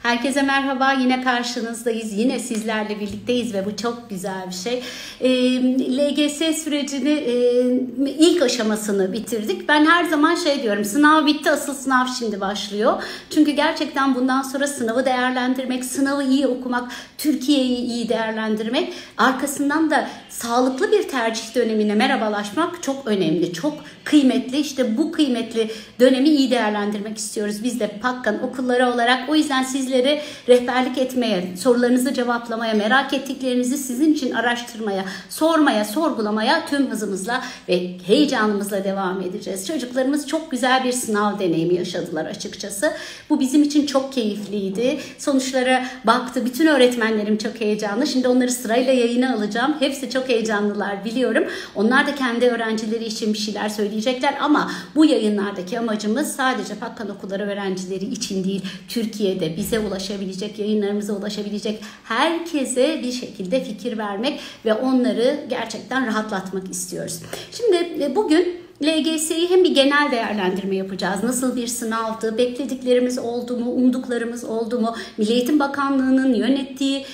Herkese merhaba, yine karşınızdayız, yine sizlerle birlikteyiz ve bu çok güzel bir şey. LGS sürecini ilk aşamasını bitirdik. Ben her zaman diyorum, sınav bitti, asıl sınav şimdi başlıyor. Çünkü gerçekten bundan sonra sınavı değerlendirmek, sınavı iyi okumak, Türkiye'yi iyi değerlendirmek, arkasından da sağlıklı bir tercih dönemine merhabalaşmak çok önemli, çok kıymetli. İşte bu kıymetli dönemi iyi değerlendirmek istiyoruz biz de Pakkan okulları olarak. O yüzden sizlere rehberlik etmeye, sorularınızı cevaplamaya, merak ettiklerinizi sizin için araştırmaya, sormaya, sorgulamaya tüm hızımızla ve heyecanımızla devam edeceğiz. Çocuklarımız çok güzel bir sınav deneyimi yaşadılar açıkçası. Bu bizim için çok keyifliydi. Sonuçlara baktı. Bütün öğretmenlerim çok heyecanlı. Şimdi onları sırayla yayına alacağım. Hepsi çok heyecanlılar biliyorum. Onlar da kendi öğrencileri için bir şeyler söyleyecekler ama bu yayınlardaki amacımız sadece Pakkan okulları öğrencileri için değil, Türkiye'de bize ulaşabilecek, yayınlarımıza ulaşabilecek herkese bir şekilde fikir vermek ve onları gerçekten rahatlatmak istiyoruz. Şimdi bugün LGS'yi hem bir genel değerlendirme yapacağız. Nasıl bir sınavdı, beklediklerimiz oldu mu, umduklarımız oldu mu, Milli Eğitim Bakanlığı'nın yönettiği,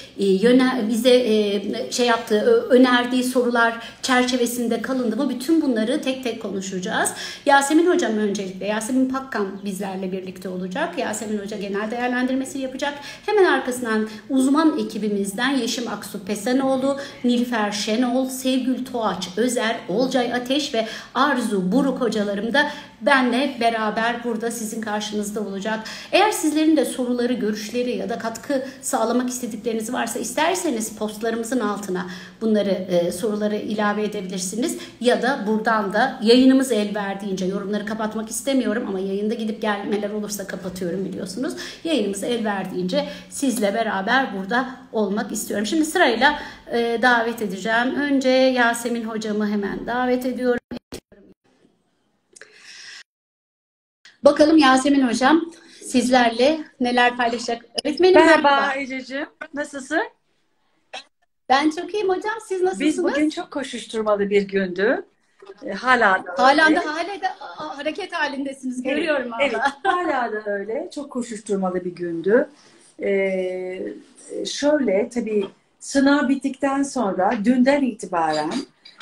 bize yaptığı, önerdiği sorular çerçevesinde kalındı mı? Bütün bunları tek tek konuşacağız. Yasemin Hocam öncelikle, Yasemin Pakkan bizlerle birlikte olacak. Yasemin Hoca genel değerlendirmesini yapacak. Hemen arkasından uzman ekibimizden Yeşim Aksu Pesenoğlu, Nilüfer Şenol, Sevgül Toğaç Özer, Olcay Ateş ve Arzu Buruk hocalarım da benle beraber burada sizin karşınızda olacak. Eğer sizlerin de soruları, görüşleri ya da katkı sağlamak istedikleriniz varsa isterseniz postlarımızın altına bunları soruları ilave edebilirsiniz. Ya da buradan da yayınımız el verdiğince, yorumları kapatmak istemiyorum ama yayında gidip gelmeler olursa kapatıyorum biliyorsunuz. Yayınımız el verdiğince sizle beraber burada olmak istiyorum. Şimdi sırayla davet edeceğim. Önce Yasemin hocamı hemen davet ediyorum. Bakalım Yasemin hocam sizlerle neler paylaşacak? Öğretmenim merhaba Ececiğim. Nasılsın? Ben çok iyiyim hocam. Siz nasılsınız? Biz bugün çok koşuşturmalı bir gündü. Hala da hareket halindesiniz. Görüyorum valla. Evet, hala da öyle. Çok koşuşturmalı bir gündü. Şöyle tabii sınav bittikten sonra dünden itibaren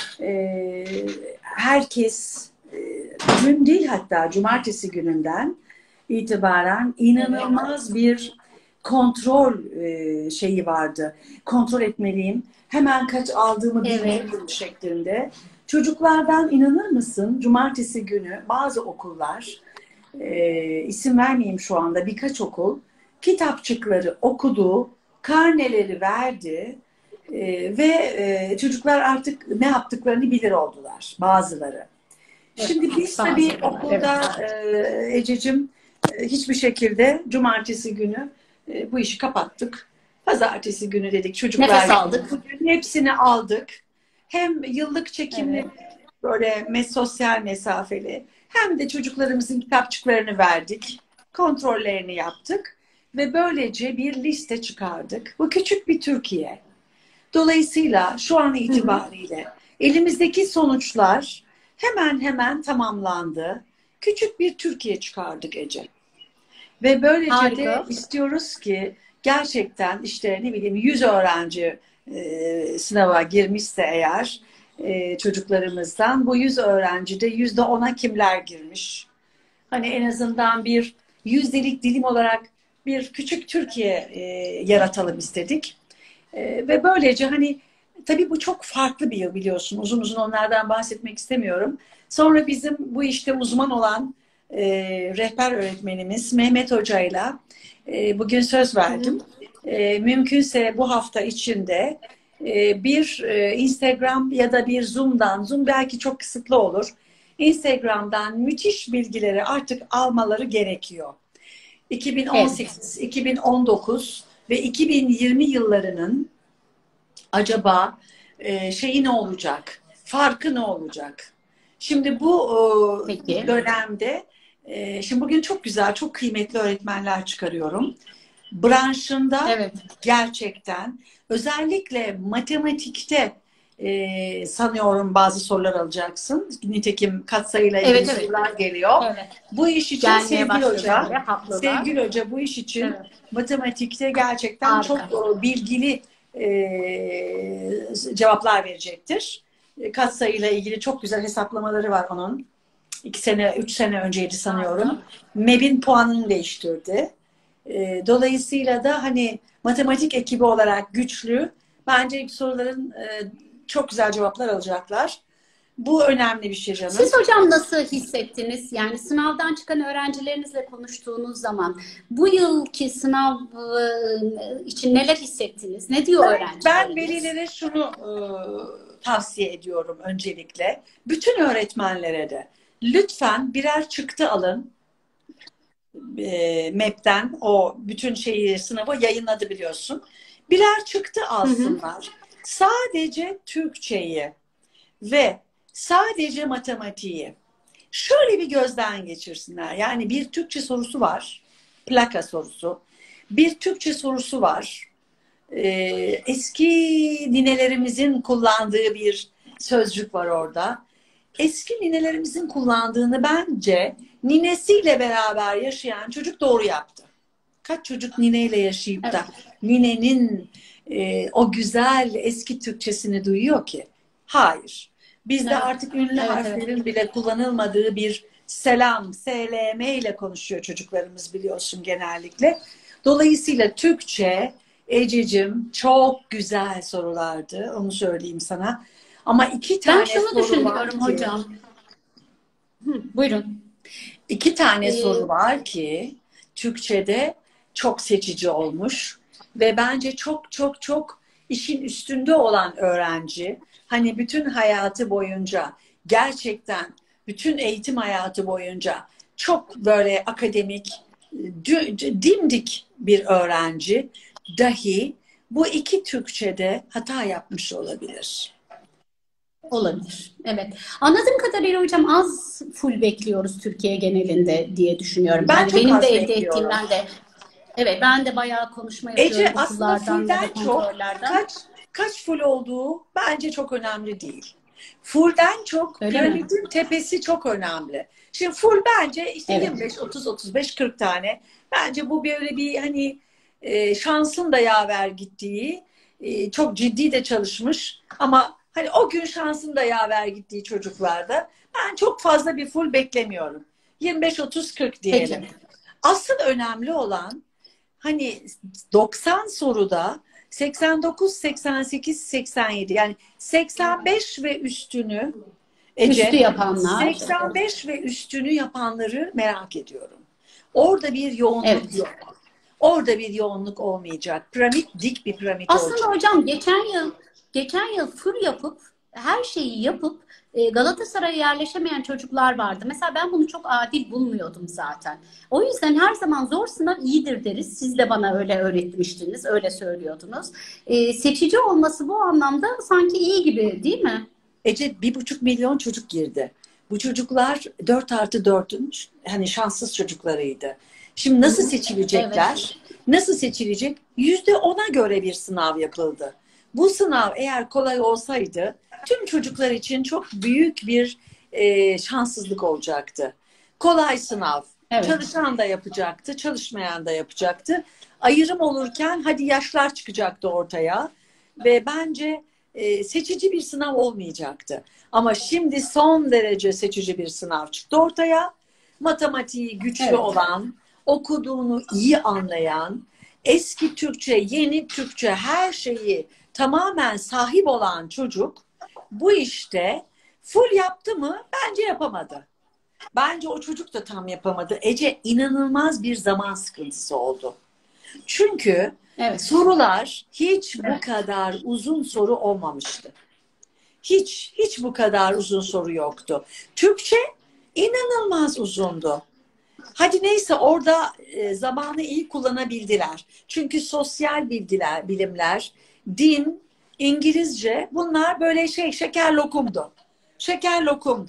herkes dün değil hatta cumartesi gününden itibaren inanılmaz bir kontrol şeyi vardı. Kontrol etmeliyim. Hemen kaç aldığımı bilmiyorum şeklinde. Çocuklardan inanır mısın? Cumartesi günü bazı okullar, isim vermeyeyim şu anda, birkaç okul kitapçıkları okudu, karneleri verdi ve çocuklar artık ne yaptıklarını bilir oldular bazıları. Şimdi biz tabii okulda Ececiğim hiçbir şekilde cumartesi günü bu işi kapattık. Pazartesi günü dedik çocuklar. Nefes aldık. Bugün hepsini aldık. Hem yıllık çekimli böyle sosyal mesafeli hem de çocuklarımızın kitapçıklarını verdik. Kontrollerini yaptık. Ve böylece bir liste çıkardık. Bu küçük bir Türkiye. Dolayısıyla şu an itibariyle elimizdeki sonuçlar hemen hemen tamamlandı. Küçük bir Türkiye çıkardık Ece. Ve böylece de istiyoruz ki gerçekten işte 100 öğrenci sınava girmişse eğer çocuklarımızdan bu 100 öğrencide %10'a kimler girmiş? Hani en azından bir yüzdelik dilim olarak bir küçük Türkiye yaratalım istedik. Ve böylece hani tabii bu çok farklı bir yıl biliyorsun. Uzun uzun onlardan bahsetmek istemiyorum. Sonra bizim bu işte uzman olan rehber öğretmenimiz Mehmet Hoca'yla bugün söz verdim. Mümkünse bu hafta içinde bir Instagram ya da bir Zoom belki çok kısıtlı olur. Instagram'dan müthiş bilgileri artık almaları gerekiyor. 2018, 2019 ve 2020 yıllarının acaba şeyi ne olacak? Farkı ne olacak? Şimdi bu dönemde şimdi bugün çok güzel, çok kıymetli öğretmenler çıkarıyorum. Branşında gerçekten özellikle matematikte Sanıyorum bazı sorular alacaksın. Nitekim katsayıyla ilgili Evet, evet. sorular geliyor. Evet. Bu iş için Gelmeye Sevgili başladı Hoca, bile haklılar. Sevgili Hoca bu iş için Evet. matematikte gerçekten çok Harika. bilgili cevaplar verecektir. Katsayıyla ilgili çok güzel hesaplamaları var onun. 2 sene, 3 sene önceydi sanıyorum. Harika. MEB'in puanını değiştirdi. Dolayısıyla da hani matematik ekibi olarak güçlü. Bence soruların çok güzel cevaplar alacaklar. Bu önemli bir şey canım. Siz hocam nasıl hissettiniz? Yani sınavdan çıkan öğrencilerinizle konuştuğunuz zaman bu yılki sınav için neler hissettiniz? Ne diyor Ben öğrencileriniz? velilere şunu tavsiye ediyorum öncelikle. Bütün öğretmenlere de lütfen birer çıktı alın. MEB'den o bütün sınavı yayınladı biliyorsun. Birer çıktı Hı hı. alsınlar. Sadece Türkçeyi ve sadece matematiği şöyle bir gözden geçirsinler. Yani bir Türkçe sorusu var. Plaka sorusu. Bir Türkçe sorusu var. Eski ninelerimizin kullandığı bir sözcük var orada. Eski ninelerimizin kullandığını bence ninesiyle beraber yaşayan çocuk doğru yaptı. Kaç çocuk nineyle yaşayıp da Evet. ninenin o güzel eski Türkçesini duyuyor ki? Hayır. Bizde Evet. artık ünlü Evet, evet. harflerin bile kullanılmadığı bir selam, SLM ile konuşuyor çocuklarımız biliyorsun genellikle. Dolayısıyla Türkçe, Ececiğim çok güzel sorulardı. Onu söyleyeyim sana. Ama iki Ben tane şunu soru var düşünüyorum ki hocam. Hı, buyurun. İki tane soru Ee, var ki Türkçe'de çok seçici olmuş ve bence çok çok çok işin üstünde olan öğrenci hani bütün hayatı boyunca gerçekten bütün eğitim hayatı boyunca çok böyle akademik dimdik bir öğrenci dahi bu iki Türkçe'de hata yapmış olabilir. Olabilir. Evet. Anladığım kadarıyla hocam az full bekliyoruz Türkiye genelinde diye düşünüyorum. Ben Yani çok benim de az elde bekliyorum. ettiğimden de evet ben de bayağı konuşma Ece yapıyorum aslında okullardan ya fullden da çok kontrollerden. kaç full olduğu bence çok önemli değil. Fullden çok Öyle mi? piramidin tepesi çok önemli. Şimdi full bence işte Evet. 25, 30, 35, 40 tane. Bence bu böyle bir hani şansın da yaver gittiği, çok ciddi de çalışmış ama hani o gün şansın da yaver gittiği çocuklarda ben çok fazla bir full beklemiyorum. 25, 30, 40 diyelim. Peki. Asıl önemli olan hani 90 soruda 89, 88, 87 yani 85 ve üstünü Üstü Ece yapanlar. Evet. 85 ve üstünü yapanları merak ediyorum. Orada bir yoğunluk Evet. yok. Orada bir yoğunluk olmayacak. Piramit dik bir piramit Aslında olacak. hocam geçen yıl full yapıp her şeyi yapıp Galatasaray'a yerleşemeyen çocuklar vardı. Mesela ben bunu çok adil bulmuyordum zaten. O yüzden her zaman zor sınav iyidir deriz. Siz de bana öyle öğretmiştiniz, öyle söylüyordunuz. Seçici olması bu anlamda sanki iyi gibi, değil mi? Ece 1,5 milyon çocuk girdi. Bu çocuklar 4+4'ün hani şanssız çocuklarıydı. Şimdi Hı nasıl hı. Evet. seçilecekler? Nasıl seçilecek? %10'a göre bir sınav yapıldı. Bu sınav eğer kolay olsaydı tüm çocuklar için çok büyük bir şanssızlık olacaktı. Kolay sınav. Evet. Çalışan da yapacaktı, çalışmayan da yapacaktı. Ayrım olurken hadi yaşlar çıkacaktı ortaya. Ve bence seçici bir sınav olmayacaktı. Ama şimdi son derece seçici bir sınav çıktı ortaya. Matematiği güçlü Evet. olan, okuduğunu iyi anlayan, eski Türkçe, yeni Türkçe her şeyi tamamen sahip olan çocuk bu işte full yaptı mı? Bence yapamadı. Bence o çocuk da tam yapamadı. Ece inanılmaz bir zaman sıkıntısı oldu. Çünkü Evet. sorular hiç bu kadar uzun soru olmamıştı. Hiç bu kadar uzun soru yoktu. Türkçe inanılmaz uzundu. Hadi neyse orada zamanı iyi kullanabildiler. Çünkü sosyal bilgiler, bilimler, din, İngilizce bunlar böyle şeker lokumdu. Şeker lokumdu.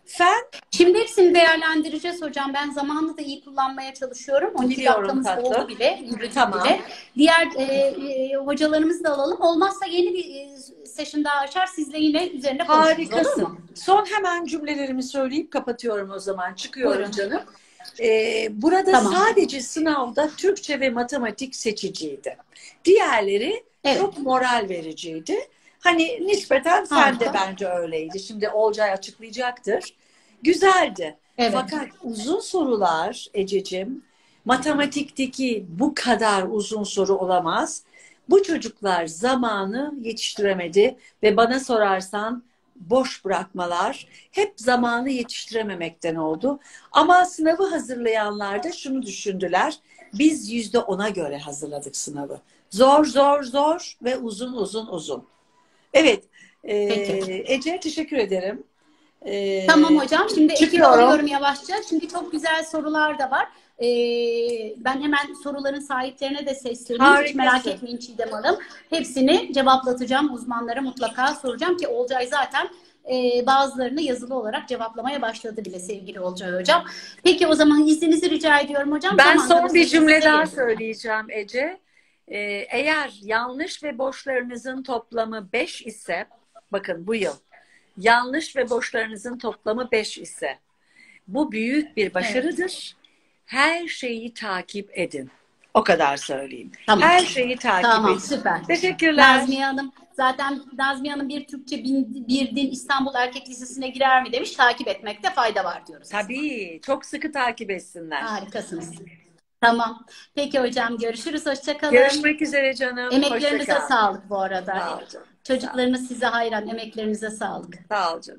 Fen, Şimdi hepsini değerlendireceğiz hocam. Ben zamanını da iyi kullanmaya çalışıyorum. 12 biliyorum dakikamız tatlım. oldu bile, yürüdük Tamam. bile. Diğer hocalarımızı da alalım. Olmazsa yeni bir session daha açar. Sizle yine üzerine konuşuruz. Olur Harikasın. mu? Son hemen cümlelerimi söyleyip kapatıyorum o zaman. Çıkıyorum Buyurun. canım. Burada Tamam. sadece sınavda Türkçe ve matematik seçiciydi. Diğerleri Evet. çok moral vericiydi. Hani nispeten fen de Harika. bence öyleydi. Şimdi Olcay açıklayacaktır. Güzeldi. Evet. Fakat uzun sorular Ececiğim, matematikteki bu kadar uzun soru olamaz. Bu çocuklar zamanı yetiştiremedi ve bana sorarsan boş bırakmalar hep zamanı yetiştirememekten oldu. Ama sınavı hazırlayanlar da şunu düşündüler. Biz %10'a göre hazırladık sınavı. Zor, zor, zor ve uzun, uzun, uzun. Evet, Peki. Ece teşekkür ederim. Tamam hocam. Şimdi ekibi Çıkıyorum. alıyorum yavaşça. Şimdi çok güzel sorular da var. Ben hemen soruların sahiplerine de sesleneyim. Hiç merak Harikasın. etmeyin Çiğdem Hanım. Hepsini cevaplatacağım. Uzmanlara mutlaka soracağım ki Olcay zaten bazılarını yazılı olarak cevaplamaya başladı bile sevgili Olcay hocam. Peki o zaman izninizi rica ediyorum hocam. Ben Zamanda son bu bir sesi cümle size daha veriyorum. söyleyeceğim Ece. Eğer yanlış ve boşlarınızın toplamı 5 ise, bakın bu yıl, yanlış ve boşlarınızın toplamı 5 ise, bu büyük bir başarıdır. Her şeyi takip edin. O kadar söyleyeyim. Tamam. Her şeyi takip Tamam, edin. süper. Teşekkürler. Nazmiye Hanım zaten Nazmiye Hanım bir Türkçe bir din İstanbul Erkek Lisesi'ne girer mi demiş. Takip etmekte fayda var diyoruz. Tabii. Çok sıkı takip etsinler. Harikasınız. Tamam. Peki hocam görüşürüz. Hoşça kalın. Görüşmek üzere canım. Emeklerinize Hoşça kal. sağlık bu arada. Sağ ol canım. Çocuklarınız size hayran. Emeklerinize sağlık. Sağ ol canım.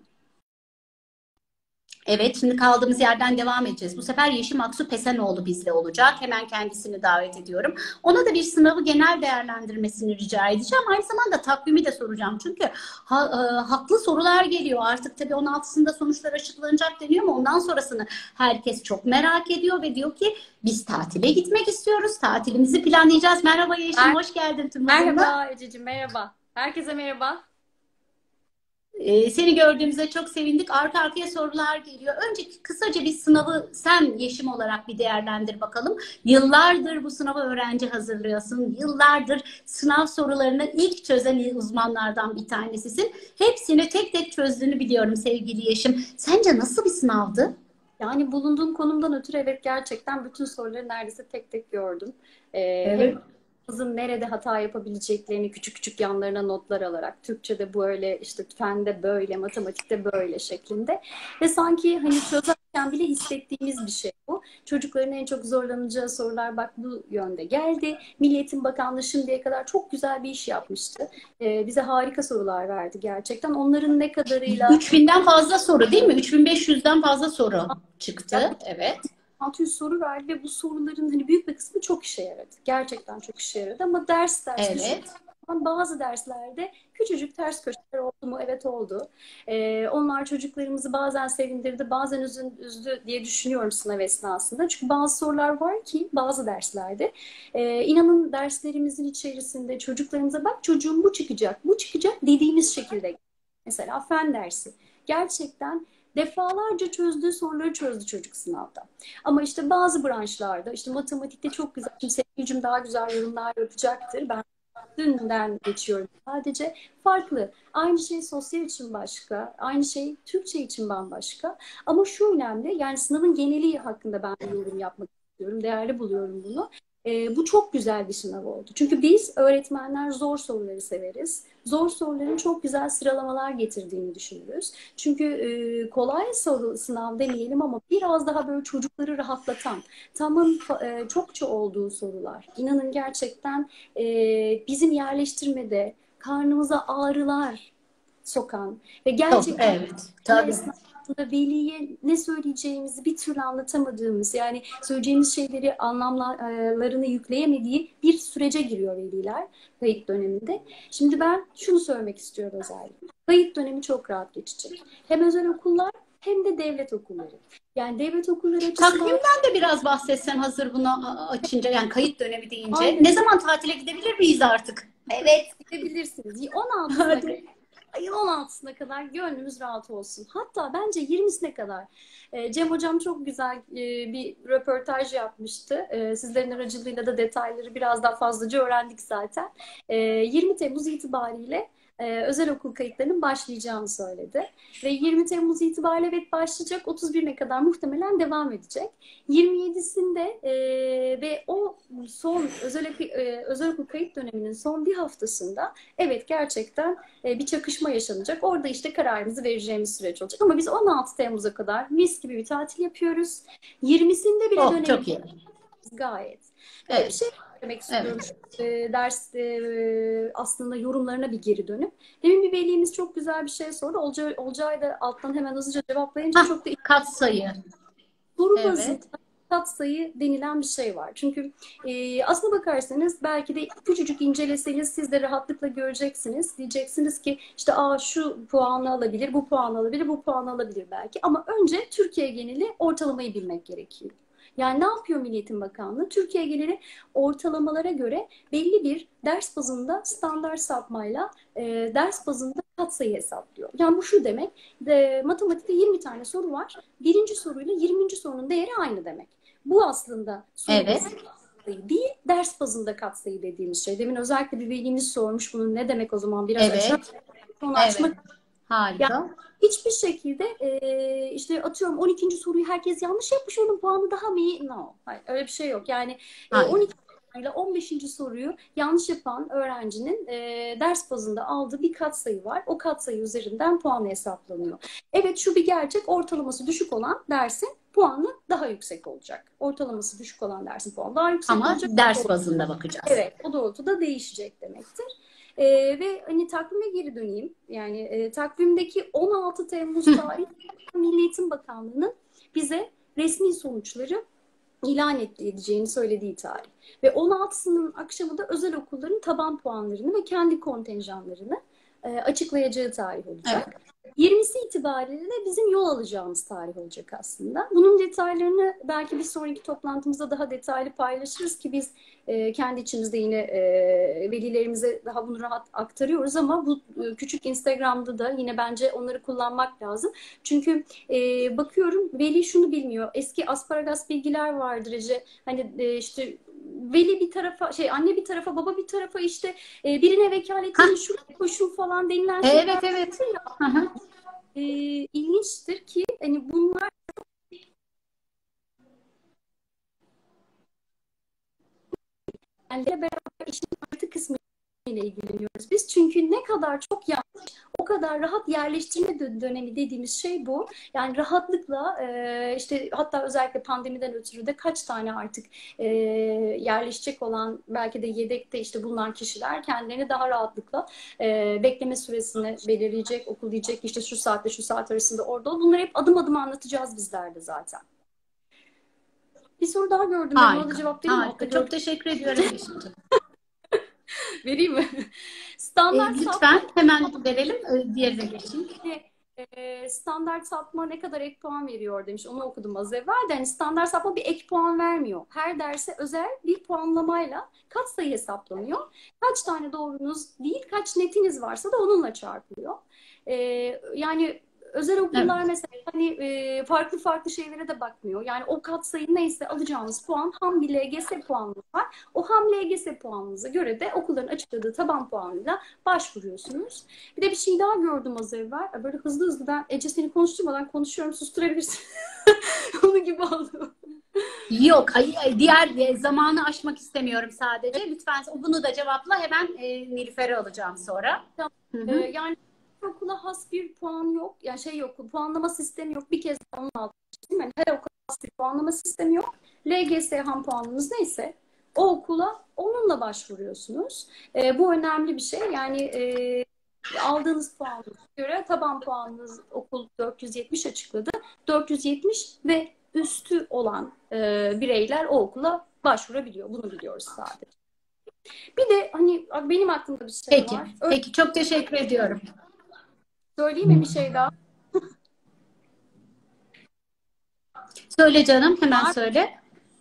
Evet, şimdi kaldığımız yerden devam edeceğiz. Bu sefer Yeşim Aksu Pesenoğlu bizle olacak. Hemen kendisini davet ediyorum. Ona da bir sınavı genel değerlendirmesini rica edeceğim. Aynı zamanda takvimi de soracağım. Çünkü haklı sorular geliyor. Artık tabii 16'sında sonuçlar açıklanacak deniyor ama ondan sonrasını herkes çok merak ediyor ve diyor ki biz tatile gitmek istiyoruz. Tatilimizi planlayacağız. Merhaba Yeşim, hoş geldin tüm hızınla. Merhaba Ececiğim, merhaba. Herkese merhaba. Seni gördüğümüzde çok sevindik. Arka arkaya sorular geliyor. Önce kısaca bir sınavı sen Yeşim olarak bir değerlendir bakalım. Yıllardır bu sınava öğrenci hazırlıyorsun. Yıllardır sınav sorularını ilk çözen uzmanlardan bir tanesisin. Hepsini tek tek çözdüğünü biliyorum sevgili Yeşim. Sence nasıl bir sınavdı? Yani bulunduğum konumdan ötürü evet gerçekten bütün soruları neredeyse tek tek gördüm. Evet. Hem kızın nerede hata yapabileceklerini küçük küçük yanlarına notlar alarak, Türkçe'de böyle, işte fende böyle, matematikte böyle şeklinde. Ve sanki hani çözerken bile hissettiğimiz bir şey bu. Çocukların en çok zorlanacağı sorular bak bu yönde geldi. Milli Eğitim Bakanlığı şimdiye kadar çok güzel bir iş yapmıştı. Bize harika sorular verdi gerçekten. Onların ne kadarıyla... 3000'den fazla soru değil mi? 3500'den fazla soru çıktı. Evet. 600 soru verdi ve bu soruların hani büyük bir kısmı çok işe yaradı. Gerçekten çok işe yaradı ama ders Evet. bazı derslerde küçücük ters köşeler oldu mu? Evet oldu. Onlar çocuklarımızı bazen sevindirdi, bazen üzdü diye düşünüyorum sınav esnasında. Çünkü bazı sorular var ki bazı derslerde inanın derslerimizin içerisinde çocuklarımıza bak çocuğum bu çıkacak, bu çıkacak dediğimiz şekilde. Mesela fen dersi. Gerçekten defalarca çözdüğü soruları çözdü çocuk sınavda. Ama işte bazı branşlarda, işte matematikte çok güzel, şimdi Sevgilcim daha güzel yorumlar yapacaktır. Ben dünden geçiyorum sadece. Farklı. Aynı şey sosyal için başka, aynı şey Türkçe için bambaşka. Ama şu önemli, yani sınavın geneli hakkında ben bir yorum yapmak istiyorum. Değerli buluyorum bunu. Bu çok güzel bir sınav oldu. Çünkü biz öğretmenler zor soruları severiz. Zor soruların çok güzel sıralamalar getirdiğini düşünürüz. Çünkü kolay soru sınav demeyelim ama biraz daha böyle çocukları rahatlatan, tamın çokça olduğu sorular. İnanın gerçekten bizim yerleştirmede karnımıza ağrılar sokan ve gerçekten Evet. Tabii. esnasında veliye ne söyleyeceğimizi bir türlü anlatamadığımız, yani söyleyeceğimiz şeyleri anlamlarını yükleyemediği bir sürece giriyor veliler kayıt döneminde. Şimdi ben şunu söylemek istiyorum özellikle. Kayıt dönemi çok rahat geçecek. Hem özel okullar hem de devlet okulları. Yani devlet okulları açısından... Takvimden de biraz bahsetsen hazır bunu açınca, yani kayıt dönemi deyince. Aynen. Ne zaman tatile gidebilir miyiz artık? Evet, gidebilirsiniz. 16'sına ayın 16'sına kadar gönlümüz rahat olsun. Hatta bence 20'sine kadar. Cem Hocam çok güzel bir röportaj yapmıştı. Sizlerin aracılığıyla da detayları biraz daha fazlaca öğrendik zaten. 20 Temmuz itibariyle özel okul kayıtlarının başlayacağını söyledi. Ve 20 Temmuz itibariyle evet başlayacak, 31'ine kadar muhtemelen devam edecek. 27'sinde ve o son özel okul kayıt döneminin son bir haftasında evet gerçekten bir çakışma yaşanacak. Orada işte kararımızı vereceğimiz süreç olacak. Ama biz 16 Temmuz'a kadar mis gibi bir tatil yapıyoruz. 20'sinde bile Oh, çok iyi. gayet. Bir Evet. şey demek istiyorum. Evet. Ders aslında yorumlarına bir geri dönüp. Demin bir velimiz çok güzel bir şey sordu. Olcay da alttan hemen hızlıca cevaplayınca çok da Katsayı. soru Evet. bazında katsayı denilen bir şey var. Çünkü aslına bakarsanız belki de küçücük inceleseniz siz de rahatlıkla göreceksiniz. Diyeceksiniz ki işte şu puanı alabilir, bu puanı alabilir, bu puanı alabilir belki. Ama önce Türkiye geneli ortalamayı bilmek gerekiyor. Yani ne yapıyor Milli Eğitim Bakanlığı? Türkiye geneli ortalamalara göre belli bir ders bazında standart sapmayla ders bazında katsayı hesaplıyor. Yani bu şu demek, matematikte 20 tane soru var. Birinci soruyla 20. sorunun değeri aynı demek. Bu aslında soru Evet. bazında katsayı değil, ders bazında katsayı dediğimiz şey. Demin özellikle bir velimiz sormuş bunun ne demek o zaman biraz açar. Onu açmak. Evet. Harika. Yani hiçbir şekilde işte atıyorum 12. soruyu herkes yanlış yapmış, onun puanı daha mı iyi? No. Hayır, öyle bir şey yok. Yani 12 ile 15. soruyu yanlış yapan öğrencinin ders bazında aldığı bir katsayı var. O katsayı üzerinden puanı hesaplanıyor. Evet, şu bir gerçek, ortalaması düşük olan dersin puanı daha yüksek olacak. Ortalaması düşük olan dersin puanı daha yüksek Ama olacak. ders bazında bakacağız. Evet, o doğrultuda değişecek demektir. Ve hani takvime geri döneyim. Yani takvimdeki 16 Temmuz tarihi Milli Eğitim Bakanlığı'nın bize resmi sonuçları ilan edeceğini söylediği tarih. Ve 16'sının akşamı da özel okulların taban puanlarını ve kendi kontenjanlarını açıklayacağı tarih olacak. Evet. 20'si itibariyle de bizim yol alacağımız tarih olacak aslında. Bunun detaylarını belki bir sonraki toplantımızda daha detaylı paylaşırız ki biz kendi içimizde yine velilerimize daha bunu rahat aktarıyoruz ama bu küçük Instagram'da da yine bence onları kullanmak lazım. Çünkü bakıyorum veli şunu bilmiyor. Eski asparagas bilgiler vardır Ece. Hani işte veli bir tarafa anne bir tarafa baba bir tarafa işte birine vekalet edin şu koşun falan denilen şeyler. Evet. İlginçtir ki hani bunlar beraber işin artı kısmı ile ilgileniyoruz biz. Çünkü ne kadar çok yanlış, o kadar rahat yerleştirme dönemi dediğimiz şey bu. Yani rahatlıkla işte hatta özellikle pandemiden ötürü de kaç tane artık yerleşecek olan belki de yedekte işte bulunan kişiler kendilerini daha rahatlıkla bekleme süresini belirleyecek, okul diyecek işte şu saatte şu saat arasında orada ol. Bunları hep adım adım anlatacağız bizler de zaten. Bir soru daha gördüm. Harika. Ona da cevap vereyim mi? Harika. Çok teşekkür ediyorum Yeşim'ciğim. Vereyim mi? Standart lütfen hemen verelim. Diğerine geçeyim. Standart sapma ne kadar ek puan veriyor demiş. Onu okudum az evvel de. Yani standart sapma bir ek puan vermiyor. Her derse özel bir puanlamayla katsayı hesaplanıyor. Kaç tane doğrunuz değil, kaç netiniz varsa da onunla çarpılıyor. Yani özel okullar mesela hani farklı farklı şeylere de bakmıyor. Yani o katsayı neyse alacağınız puan ham bir LGS puanınız var. O ham LGS puanınıza göre de okulların açıkladığı taban puanıyla başvuruyorsunuz. Bir de bir şey daha gördüm az evvel. Böyle hızlı hızlı ben Ece seni konuşturmadan konuşuyorum, susturabilirsin. Onun gibi oldu. Yok, diğer zamanı aşmak istemiyorum sadece. Lütfen bunu da cevapla. Hemen Nilüfer'i alacağım sonra. Yani okula has bir puan yok. Yani yok, puanlama sistemi yok. Bir kez onun altında değil mi? Her okula has bir puanlama sistemi yok. LGS ham puanınız neyse o okula onunla başvuruyorsunuz. Bu önemli bir şey. Yani aldığınız puanınıza göre taban puanınız okul 470 açıkladı. 470 ve üstü olan bireyler o okula başvurabiliyor. Bunu biliyoruz sadece. Bir de hani benim aklımda bir şey var. Peki, çok teşekkür ediyorum. Söyleyeyim mi bir şey daha? Söyle canım, hemen söyle.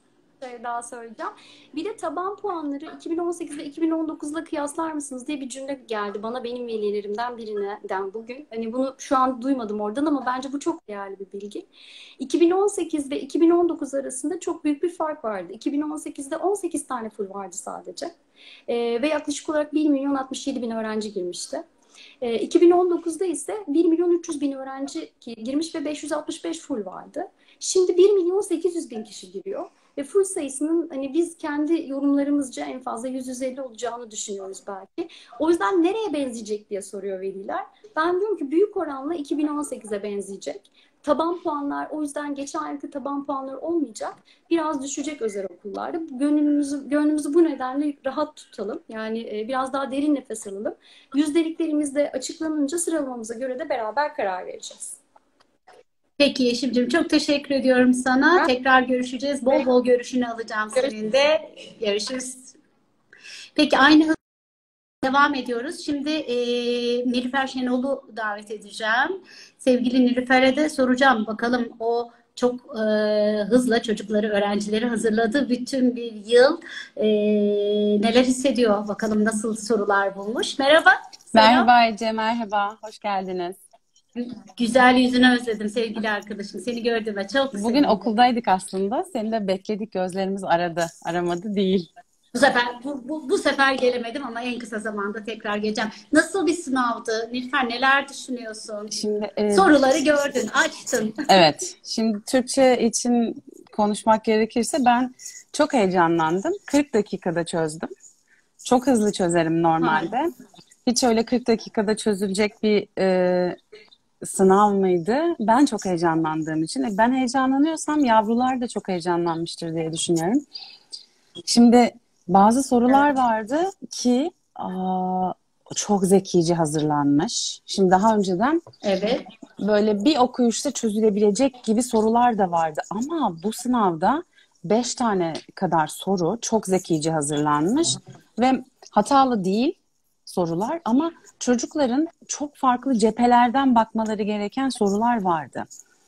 şey daha söyleyeceğim. Bir de taban puanları 2018 ve 2019'la kıyaslar mısınız diye bir cümle geldi bana benim velilerimden birinden bugün. Hani bunu şu an duymadım oradan ama bence bu çok değerli bir bilgi. 2018 ve 2019 arasında çok büyük bir fark vardı. 2018'de 18 tane full vardı sadece. Ve yaklaşık olarak 1 milyon 67 bin öğrenci girmişti. 2019'da ise 1 milyon 300 bin öğrenci girmiş ve 565 full vardı. Şimdi 1 milyon 800 bin kişi giriyor. Ve full sayısının hani biz kendi yorumlarımızca en fazla 100-150 olacağını düşünüyoruz belki. O yüzden nereye benzeyecek diye soruyor veliler. Ben diyorum ki büyük oranla 2018'e benzeyecek. Taban puanlar o yüzden geçen yılki taban puanları olmayacak. Biraz düşecek özel okullarda. Gönlümüzü bu nedenle rahat tutalım. Yani biraz daha derin nefes alalım. Yüzdeliklerimiz de açıklanınca sıralamamıza göre de beraber karar vereceğiz. Peki Yeşim'cim çok teşekkür ediyorum sana. Tekrar görüşeceğiz. Bol bol görüşünü alacağım senin de. Görüşürüz. Peki aynı hızla devam ediyoruz. Şimdi Nilüfer Şenol'u davet edeceğim. Sevgili Nilüfer'e de soracağım. Bakalım o çok hızla çocukları, öğrencileri hazırladı. Bütün bir yıl neler hissediyor? Bakalım nasıl sorular bulmuş. Merhaba. Merhaba Ece, merhaba. Hoş geldiniz. Güzel yüzünü özledim sevgili arkadaşım. Seni gördüğüme çok sevindim. Bugün okuldaydık aslında. Seni de bekledik. Gözlerimiz aradı. Aramadı değil. Bu sefer gelemedim ama en kısa zamanda tekrar geleceğim. Nasıl bir sınavdı? Nilüfer neler düşünüyorsun? Şimdi soruları gördün, açtın. Evet. Şimdi Türkçe için konuşmak gerekirse ben çok heyecanlandım. 40 dakikada çözdüm. Çok hızlı çözerim normalde. Hiç öyle 40 dakikada çözülecek bir sınav mıydı? Ben çok heyecanlandığım için. Ben heyecanlanıyorsam yavrular da çok heyecanlanmıştır diye düşünüyorum. Şimdi bazı sorular vardı ki çok zekice hazırlanmış. Şimdi daha önceden böyle bir okuyuşta çözülebilecek gibi sorular da vardı. Ama bu sınavda 5 tane kadar soru çok zekice hazırlanmış ve hatalı değil sorular ama çocukların çok farklı cephelerden bakmaları gereken sorular vardı.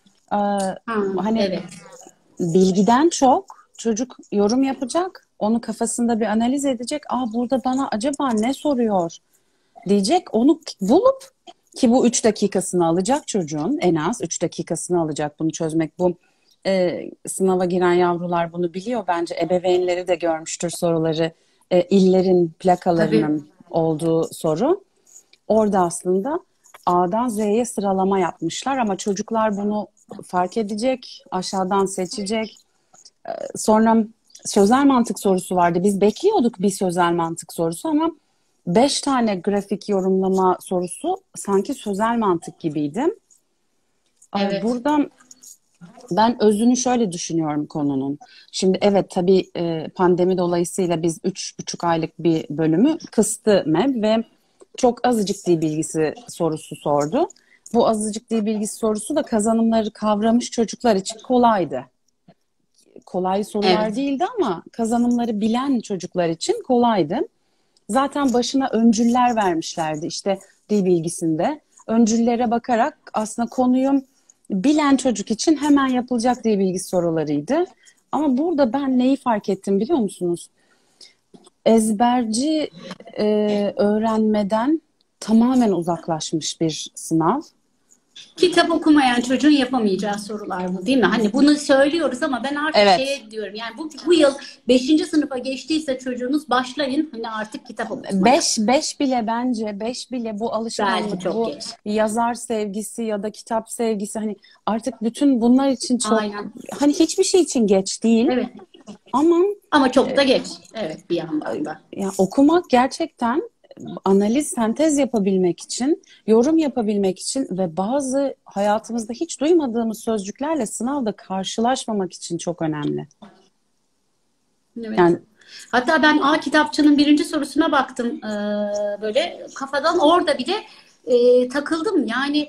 Bilgiden çok çocuk yorum yapacak, onu kafasında bir analiz edecek. Burada bana acaba ne soruyor diyecek. Onu bulup ki bu 3 dakikasını alacak çocuğun, en az 3 dakikasını alacak bunu çözmek. Bu sınava giren yavrular bunu biliyor. Bence ebeveynleri de görmüştür soruları. İllerin plakalarının olduğu soru. Orada aslında A'dan Z'ye sıralama yapmışlar ama çocuklar bunu fark edecek, aşağıdan seçecek. Sonra sözel mantık sorusu vardı. Biz bekliyorduk bir sözel mantık sorusu ama 5 tane grafik yorumlama sorusu sanki sözel mantık gibiydi. Burada ben özünü şöyle düşünüyorum konunun. Şimdi evet tabii pandemi dolayısıyla biz 3,5 aylık bir bölümü kıstı MEB ve çok azıcık dil bilgisi sorusu sordu. Bu azıcık dil bilgisi sorusu da kazanımları kavramış çocuklar için kolaydı. Kolay sorular değildi ama kazanımları bilen çocuklar için kolaydı. Zaten başına öncüller vermişlerdi işte dil bilgisinde. Öncüllere bakarak aslında konuyu bilen çocuk için hemen yapılacak dil bilgisi sorularıydı. Ama burada ben neyi fark ettim biliyor musunuz? Ezberci öğrenmeden tamamen uzaklaşmış bir sınav. Kitap okumayan çocuğun yapamayacağı sorular bu değil mi? Hani bunu söylüyoruz ama ben artık diyorum. Yani bu yıl 5. sınıfa geçtiyse çocuğunuz başlayın hani artık kitap okumaya. 5 bile bence 5 bile bu alışkanlık, bu geç. Yazar sevgisi ya da kitap sevgisi hani artık bütün bunlar için çok hani hiçbir şey için geç değil. Evet. Ama çok da geç. Evet bir yandan da. Ya okumak gerçekten analiz, sentez yapabilmek için, yorum yapabilmek için ve bazı hayatımızda hiç duymadığımız sözcüklerle sınavda karşılaşmamak için çok önemli. Evet. Hatta ben A kitapçının 1. sorusuna baktım böyle kafadan orada bile takıldım. Yani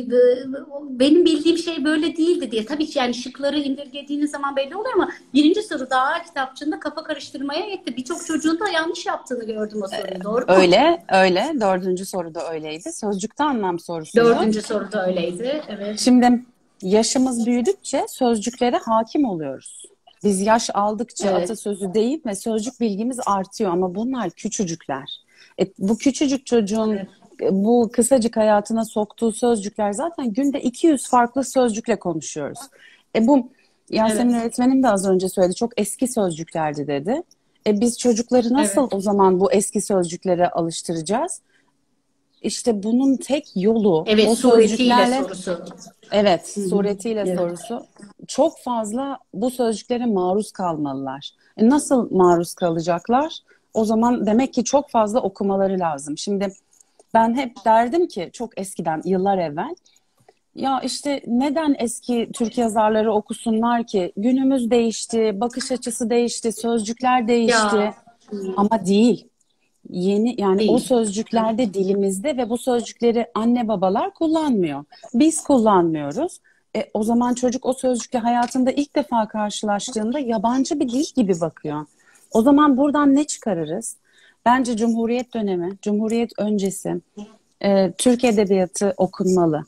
benim bildiğim şey böyle değildi diye. Tabii ki yani şıkları indirgediğiniz zaman belli oluyor ama 1. soru daha kitapçığında kafa karıştırmaya yetti. Birçok çocuğun da yanlış yaptığını gördüm o soruyu. Doğru mu? Öyle. 4. soruda öyleydi. Sözcükte anlam sorusu. 4. soruda öyleydi. Evet. Şimdi yaşımız büyüdükçe sözcüklere hakim oluyoruz. Biz yaş aldıkça Evet. atasözü deyip ve sözcük bilgimiz artıyor ama bunlar küçücükler. Bu küçücük çocuğun Evet. bu kısacık hayatına soktuğu sözcükler zaten günde 200 farklı sözcükle konuşuyoruz. Bu Yasemin Evet. öğretmenim de az önce söyledi. Çok eski sözcüklerdi dedi. Biz çocukları nasıl Evet. o zaman bu eski sözcüklere alıştıracağız? İşte bunun tek yolu Evet, o suretiyle sözcüklerle, sorusu. evet, Hı hı. suretiyle Evet. sorusu, çok fazla bu sözcüklere maruz kalmalılar. Nasıl maruz kalacaklar? O zaman demek ki çok fazla okumaları lazım. Şimdi ben hep derdim ki çok eskiden, yıllar evvel, ya işte neden eski Türk yazarları okusunlar ki? Günümüz değişti, bakış açısı değişti, sözcükler değişti. Ya, hı, Ama değil. Yeni, yani o değil. sözcükler de dilimizde ve bu sözcükleri anne babalar kullanmıyor. Biz kullanmıyoruz. O zaman çocuk o sözcükle hayatında ilk defa karşılaştığında yabancı bir dil gibi bakıyor. O zaman buradan ne çıkarırız? Bence Cumhuriyet dönemi, Cumhuriyet öncesi Türk edebiyatı okunmalı.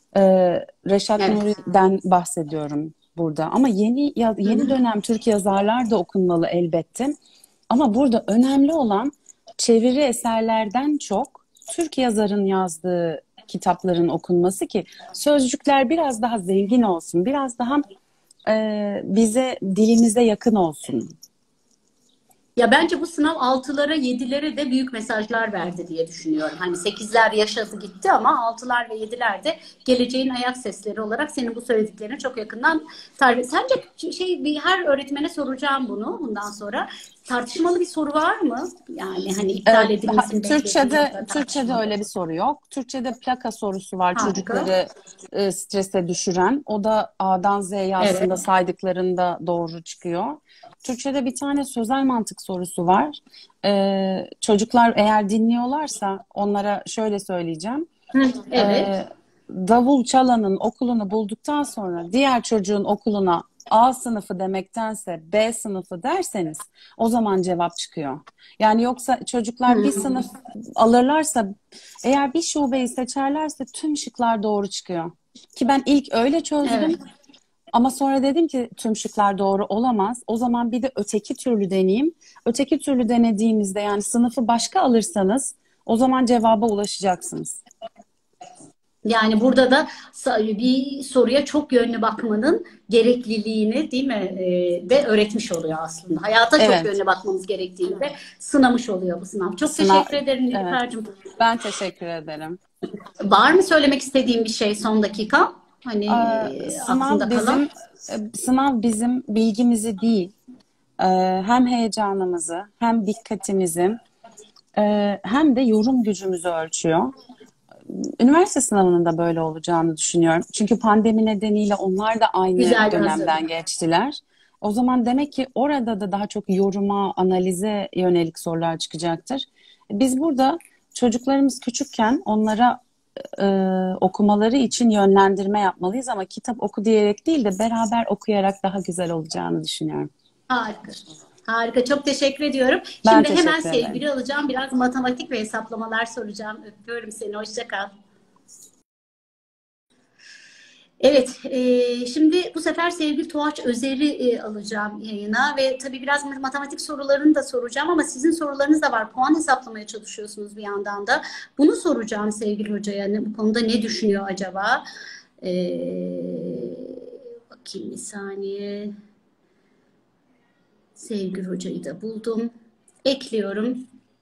Reşat Evet. Nuri'den bahsediyorum burada. Ama Hı yeni hı. dönem Türk yazarlar da okunmalı elbette. Ama burada önemli olan çeviri eserlerden çok Türk yazarın yazdığı kitapların okunması ki sözcükler biraz daha zengin olsun, biraz daha bize dilimize yakın olsun. Ya bence bu sınav 6'lara 7'lere de büyük mesajlar verdi diye düşünüyorum. Hani 8'ler yaşadı gitti ama 6'lar ve 7'ler de geleceğin ayak sesleri olarak senin bu söylediklerini çok yakından tarif. Sence her öğretmene soracağım bunu bundan sonra. Tartışmalı bir soru var mı? Yani hani iptal edilmesi beklediğiniz Türkçe'de tartışmalı. öyle bir soru yok. Türkçe'de plaka sorusu var Harika. çocukları strese düşüren. O da A'dan Z'ye Evet. aslında saydıklarında doğru çıkıyor. Türkçe'de bir tane sözel mantık sorusu var. Çocuklar eğer dinliyorlarsa onlara şöyle söyleyeceğim. Hı, evet. Davul çalanın okulunu bulduktan sonra diğer çocuğun okuluna A sınıfı demektense B sınıfı derseniz o zaman cevap çıkıyor. Yani yoksa çocuklar bir Hı. sınıf alırlarsa, eğer bir şubeyi seçerlerse tüm şıklar doğru çıkıyor. Ki ben ilk öyle Evet. çözdüm ama sonra dedim ki tüm şıklar doğru olamaz. O zaman bir de öteki türlü deneyeyim. Öteki türlü denediğimizde, yani sınıfı başka alırsanız, o zaman cevaba ulaşacaksınız. Yani burada da bir soruya çok yönlü bakmanın gerekliliğini, değil mi? Ve öğretmiş oluyor aslında. Hayata çok Evet. yönlü bakmamız gerektiğini de sınamış oluyor bu sınav. Çok Sınav, teşekkür ederim evet. Nilüfer'cim. Ben teşekkür ederim. Var mı söylemek istediğin bir şey son dakika? Hani aklında kalan? Sınav bizim bilgimizi değil, hem heyecanımızı, hem dikkatimizi, hem de yorum gücümüzü ölçüyor. Üniversite sınavının da böyle olacağını düşünüyorum. Çünkü pandemi nedeniyle onlar da aynı Güzel bir dönemden hazırlık. geçtiler. O zaman demek ki orada da daha çok yoruma, analize yönelik sorular çıkacaktır. Biz burada çocuklarımız küçükken onlara okumaları için yönlendirme yapmalıyız ama kitap oku diyerek değil de beraber okuyarak daha güzel olacağını düşünüyorum. Harika. Harika. Çok teşekkür ediyorum. Ben Şimdi hemen teşekkür ederim. sevgili alacağım. Biraz matematik ve hesaplamalar soracağım. Öpüyorum seni. Hoşça kal. Evet, şimdi bu sefer sevgili Tuğaç Özer'i alacağım yayına ve tabii biraz matematik sorularını da soracağım ama sizin sorularınız da var. Puan hesaplamaya çalışıyorsunuz bir yandan da. Bunu soracağım sevgili hocaya. Bu konuda ne düşünüyor acaba? Bakayım bir saniye. Sevgili hocayı da buldum. Ekliyorum.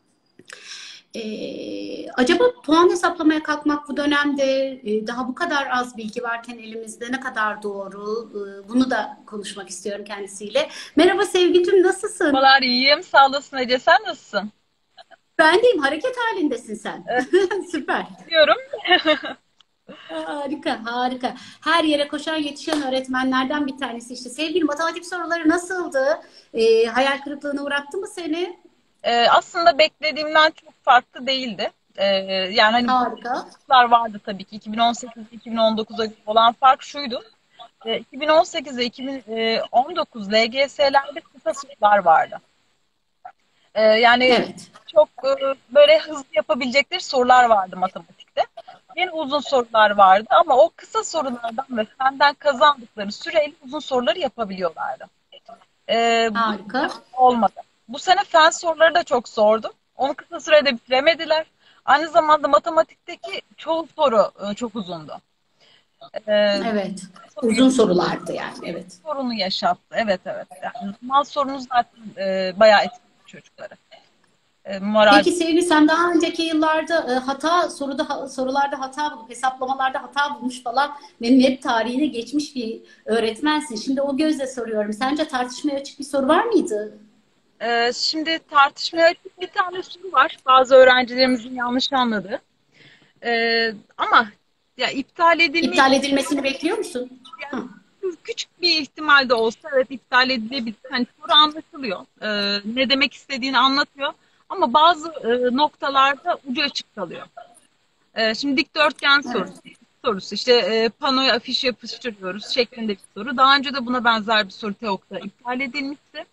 Acaba puan hesaplamaya kalkmak bu dönemde daha bu kadar az bilgi varken elimizde ne kadar doğru? Bunu da konuşmak istiyorum kendisiyle. Merhaba Sevgicim, nasılsın? Merhabalar, iyiyim. Sağ olasın Ece. Sen nasılsın? Ben deyim, hareket halindesin sen. Süper. Diyorum. Harika, harika. Her yere koşan yetişen öğretmenlerden bir tanesi işte. Sevgili, matematik soruları nasıldı? Hayal kırıklığına uğrattı mı seni? Aslında beklediğimden çok farklı değildi. Yani hani Harika. vardı tabii ki. 2018-2019'a olan fark şuydu. 2018 ve 2019 LGS'lerde kısa sorular vardı. Yani Evet. çok böyle hızlı yapabilecekleri sorular vardı matematikte. Yine uzun sorular vardı ama o kısa sorulardan ve senden kazandıkları süreyle uzun soruları yapabiliyorlardı. Bu Harika. olmadı. Bu sene fen soruları da çok zordu. Onu kısa sürede bitiremediler. Aynı zamanda matematikteki çoğu soru çok uzundu. Evet. Uzun sorulardı yani. Evet. Sorunu yaşattı. Evet, evet. Yani zaman sorunu zaten bayağı etkiledi çocukları. Moral Peki Sevgi, sen daha önceki yıllarda sorularda hata bulup hesaplamalarda hata bulmuş falan benim hep tarihine geçmiş bir öğretmensin. Şimdi o gözle soruyorum. Sence tartışmaya açık bir soru var mıydı? Şimdi tartışmaya açık bir tane soru var. Bazı öğrencilerimizin yanlış anladığı. Ama ya iptal edilme İptal edilmesini bekliyor musun? yani Hı. küçük bir ihtimal de olsa evet iptal edilebilir. Hani soru anlaşılıyor. Ne demek istediğini anlatıyor. Ama bazı noktalarda ucu açık kalıyor. Şimdi dikdörtgen Evet. sorusu işte panoya afiş yapıştırıyoruz şeklinde bir soru. Daha önce de buna benzer bir soru TEOK'ta iptal edilmişti.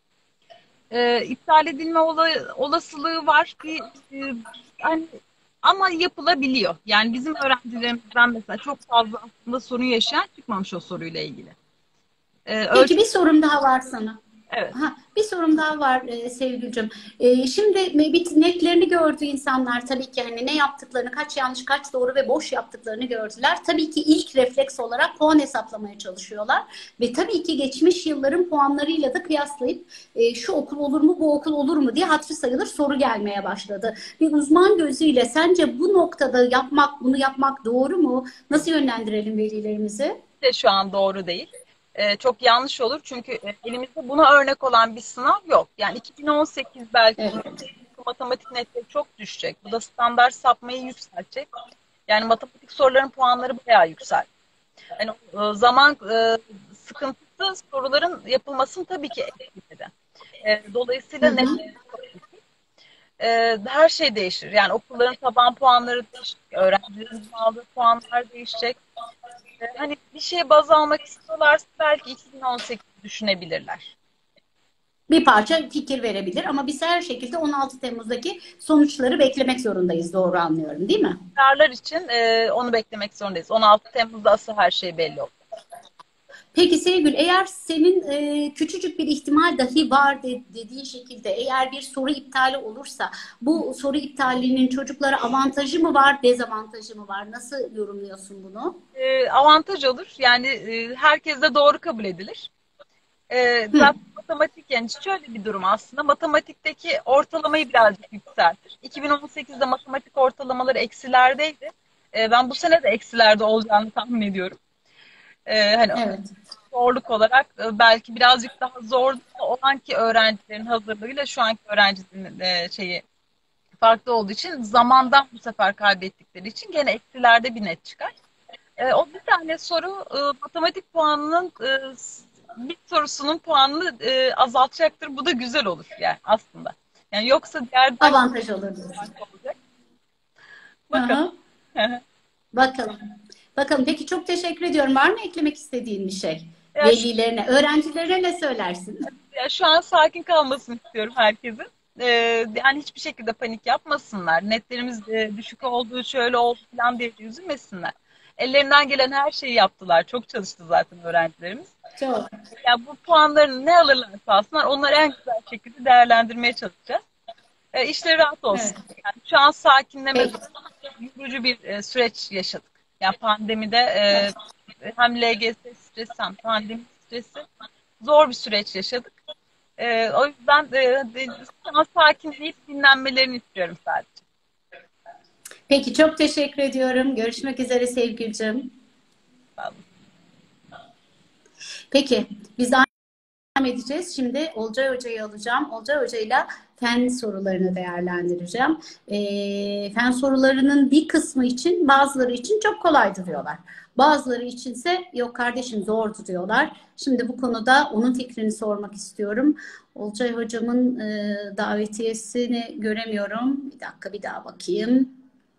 İptal edilme olasılığı var. Hani ama yapılabiliyor. Yani bizim öğrencilerimizden mesela çok fazla aslında sorun yaşayan çıkmamış o soruyla ilgili. Peki Ölçü bir sorum daha var sana. evet. Ha, bir sorum daha var Sevgülcüm. Şimdi bir netlerini gördü insanlar tabii ki, hani ne yaptıklarını, kaç yanlış, kaç doğru ve boş yaptıklarını gördüler. Tabii ki ilk refleks olarak puan hesaplamaya çalışıyorlar ve tabii ki geçmiş yılların puanlarıyla da kıyaslayıp şu okul olur mu, bu okul olur mu diye hatırı sayılır soru gelmeye başladı. Bir uzman gözüyle sence bu noktada bunu yapmak doğru mu? Nasıl yönlendirelim velilerimizi? De şu an doğru değil. Çok yanlış olur çünkü elimizde buna örnek olan bir sınav yok. Yani 2018 belki Evet. matematik netleri çok düşecek. Bu da standart sapmayı yükseltecek. Yani matematik soruların puanları bayağı yükseldi. Yani zaman sıkıntısı soruların yapılmasını tabii ki etkiledi. Hı Dolayısıyla hı. her şey değişir. Yani okulların taban puanları değişecek, öğrencilerimizin aldığı puanlar değişecek. Hani bir şeye baz almak istiyorlarsa belki 2018 düşünebilirler. Bir parça fikir verebilir ama biz her şekilde 16 Temmuz'daki sonuçları beklemek zorundayız. Doğru anlıyorum, değil mi? Kararlar için onu beklemek zorundayız. 16 Temmuz'da asıl her şey belli olur. Peki Sevgül, eğer senin küçücük bir ihtimal dahi var dediğin şekilde eğer bir soru iptali olursa bu soru iptalinin çocuklara avantajı mı var, dezavantajı mı var? Nasıl yorumluyorsun bunu? Avantaj olur. Yani herkes de doğru kabul edilir. Hı. Zaten matematik yani şöyle bir durum aslında. Matematikteki ortalamayı birazcık yükseltir. 2018'de matematik ortalamaları eksilerdeydi. Ben bu sene de eksilerde olacağını tahmin ediyorum. Hani Evet. zorluk olarak belki birazcık daha zor olan ki öğrencilerin hazırlığıyla şu anki öğrencilerin şeyi farklı olduğu için zamandan bu sefer kaybettikleri için gene eksilerde bir net çıkar. O bir tane soru matematik puanının bir sorusunun puanını azaltacaktır. Bu da güzel olur yani aslında. Yani yoksa diğer ders Avantaj olur diyorsun. farklı olacak. Hı Bakın. hı. Bakalım. Bakalım. Peki, çok teşekkür ediyorum. Var mı eklemek istediğin bir şey? Ya şu, Velilerine, öğrencilerine ne söylersin? ya şu an sakin kalmasını istiyorum herkesin. Yani hiçbir şekilde panik yapmasınlar. Netlerimiz düşük olduğu şöyle oldu falan diye üzülmesinler. Ellerinden gelen her şeyi yaptılar. Çok çalıştı zaten öğrencilerimiz. Çok. Yani bu puanlarını ne alırlarsa alsınlar onları en güzel şekilde değerlendirmeye çalışacağız. İşleri rahat olsun. Evet. Yani şu an sakinleme, Peki. yorucu bir süreç yaşadık. Yani pandemide hem LGS stresi hem pandemi stresi zor bir süreç yaşadık. O yüzden şu an sakinleyip dinlenmelerini istiyorum sadece. Peki, çok teşekkür ediyorum. Görüşmek üzere Sevgülcüm. Sağ olun. Peki, biz devam edeceğiz. Şimdi Olcay Hoca'yı alacağım. Olcay Hoca'yla fen sorularını değerlendireceğim. Fen sorularının bir kısmı için, bazıları için çok kolaydı diyorlar. Bazıları içinse yok kardeşim zordu diyorlar. Şimdi bu konuda onun fikrini sormak istiyorum. Olcay Hocamın davetiyesini göremiyorum. Bir dakika, bir daha bakayım.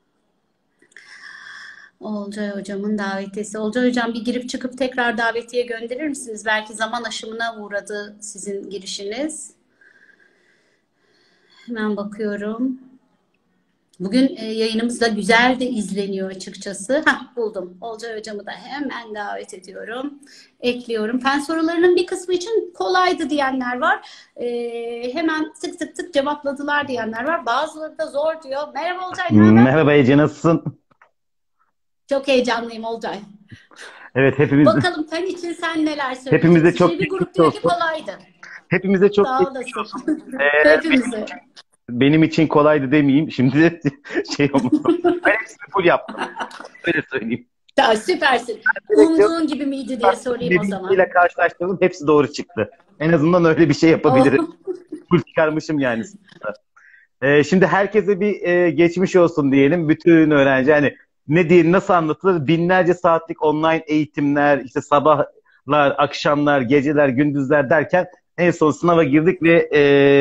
Olcay Hocam'ın davetiyesi. Olcay Hocam, bir girip çıkıp tekrar davetiye gönderir misiniz? Belki zaman aşımına uğradı sizin girişiniz. Hemen bakıyorum. Bugün yayınımız da güzel de izleniyor açıkçası. Hah, buldum. Olcay hocamı da hemen davet ediyorum. Ekliyorum. Fen sorularının bir kısmı için kolaydı diyenler var. Hemen tık tık tık cevapladılar diyenler var. Bazıları da zor diyor. Merhaba Olcay, ne haber? Merhaba Ece, nasılsın? Çok heyecanlıyım Olcay. Evet, hepimiz Bakalım fen için sen neler hepimize söyleyeceksin? çok Şimdi bir grup geçmiş diyor ki olsun. kolaydı. Hepimize çok Sağ geçmiş olasın. olsun. Hepimize. Benim için kolaydı demeyeyim. Şimdi şey olmasın. Ben hepsini full yaptım. Öyle söyleyeyim. Tamam, süpersin. Umduğun gibi miydi diye sorayım o zaman. Birbiriyle karşılaştırdım. Hepsi doğru çıktı. En azından öyle bir şey yapabilirim. Full çıkarmışım yani. Şimdi herkese bir geçmiş olsun diyelim. Bütün öğrenci hani ne diyelim, nasıl anlatılır? Binlerce saatlik online eğitimler, işte sabahlar, akşamlar, geceler, gündüzler derken en son sınava girdik ve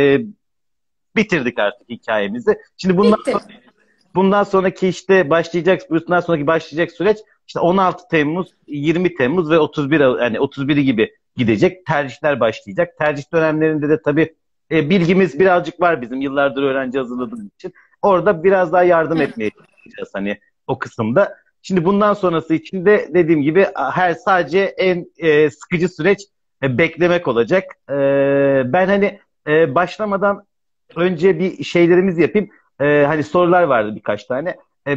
bitirdik artık hikayemizi. Şimdi Bitti. bundan sonraki işte bundan sonraki başlayacak süreç işte 16 Temmuz, 20 Temmuz ve 31 yani 31'i gibi gidecek. Tercihler başlayacak. Tercih dönemlerinde de tabii bilgimiz birazcık var bizim yıllardır öğrenci hazırladığımız için. Orada biraz daha yardım etmeye çalışacağız hani o kısımda. Şimdi bundan sonrası için de dediğim gibi sadece en sıkıcı süreç beklemek olacak. Ben hani başlamadan önce bir şeylerimizi yapayım. Hani sorular vardı birkaç tane.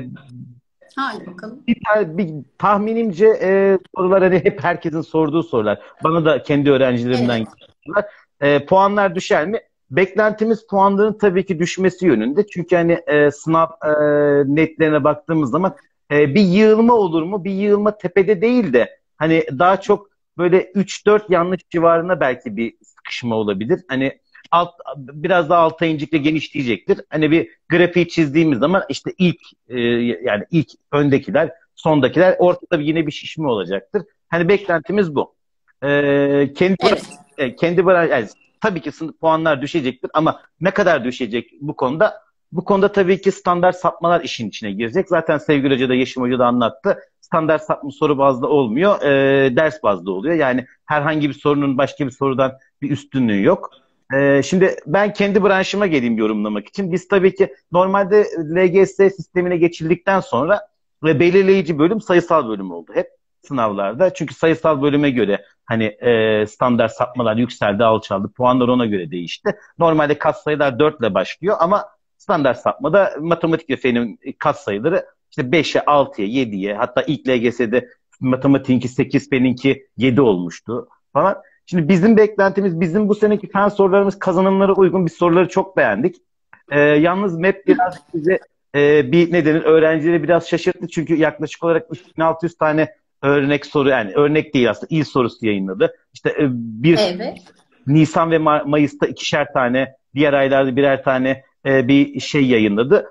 Hadi bakalım. Bir tahminimce sorular hani hep herkesin sorduğu sorular. Bana da kendi öğrencilerimden geliyorlar. Puanlar düşer mi? Beklentimiz puanların tabii ki düşmesi yönünde. Çünkü hani sınav netlerine baktığımız zaman bir yığılma olur mu? Bir yığılma tepede değil de hani daha çok böyle 3-4 yanlış civarına belki bir sıkışma olabilir. Hani biraz daha alta incikle genişleyecektir. Hani bir grafiği çizdiğimiz zaman işte yani ilk öndekiler, sondakiler, ortada yine bir şişme olacaktır. Hani beklentimiz bu. Kendi Evet. yani tabii ki puanlar düşecektir ama ne kadar düşecek bu konuda? Bu konuda tabii ki standart sapmalar işin içine girecek. Zaten Sevgili Hoca da Yeşim Hoca da anlattı. Standart sapma soru bazlı olmuyor, ders bazlı oluyor. Yani herhangi bir sorunun başka bir sorudan bir üstünlüğü yok. Şimdi ben kendi branşıma geleyim yorumlamak için. Biz tabii ki normalde LGS sistemine geçildikten sonra belirleyici bölüm sayısal bölüm oldu hep sınavlarda. Çünkü sayısal bölüme göre hani standart sapmalar yükseldi, alçaldı. Puanlar ona göre değişti. Normalde katsayılar 4 ile başlıyor ama standart sapmada matematik ve fenin katsayıları işte 5'e, 6'ya, 7'ye, hatta ilk LGS'de matematiğinki 8, feninki 7 olmuştu falan. Şimdi bizim beklentimiz, bizim bu seneki fen sorularımız kazanımlara uygun, biz soruları çok beğendik. Yalnız MEP biraz bize bir nedenin öğrencileri biraz şaşırttı. Çünkü yaklaşık olarak 3600 tane örnek soru, yani örnek değil aslında, il sorusu yayınladı. İşte Evet. Nisan ve Mayıs'ta 2'şer tane, diğer aylarda birer tane bir şey yayınladı.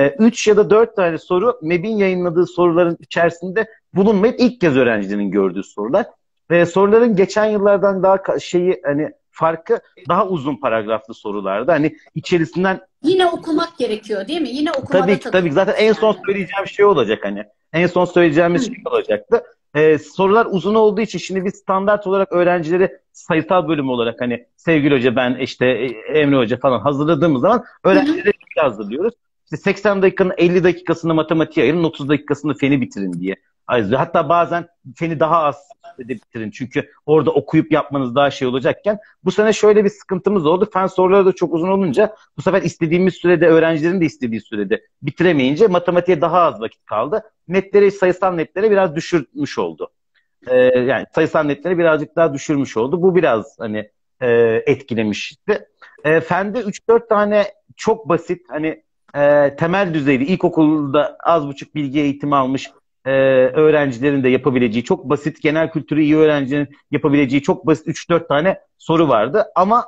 3 ya da 4 tane soru MEB'in yayınladığı soruların içerisinde bulunmayıp ilk kez öğrencilerin gördüğü sorular. Ve soruların geçen yıllardan daha hani farkı daha uzun paragraflı sorulardı. Hani içerisinden Yine okumak gerekiyor değil mi? Yine okumada tabii ki zaten en son söyleyeceğim şey olacak hani. En son söyleyeceğimiz şey olacaktı. Sorular uzun olduğu için şimdi biz standart olarak öğrencileri sayısal bölüm olarak hani Sevgili Hoca, ben işte Emre Hoca falan hazırladığımız zaman öğrencileri hazırlıyoruz. İşte 80 dakikanın 50 dakikasını matematiğe ayırın, 30 dakikasını feni bitirin diye. Hatta bazen feni daha az bitirin. Çünkü orada okuyup yapmanız daha şey olacakken bu sene şöyle bir sıkıntımız oldu. Fen soruları da çok uzun olunca bu sefer istediğimiz sürede, öğrencilerin de istediği sürede bitiremeyince matematiğe daha az vakit kaldı. Sayısal netlere biraz düşürmüş oldu. Yani sayısal netleri birazcık daha düşürmüş oldu. Bu biraz hani etkilemişti. Fende 3-4 tane çok basit hani temel düzeyde ilkokulda az buçuk bilgi eğitimi almış öğrencilerin de yapabileceği çok basit, genel kültürü iyi öğrencinin yapabileceği çok basit 3-4 tane soru vardı. Ama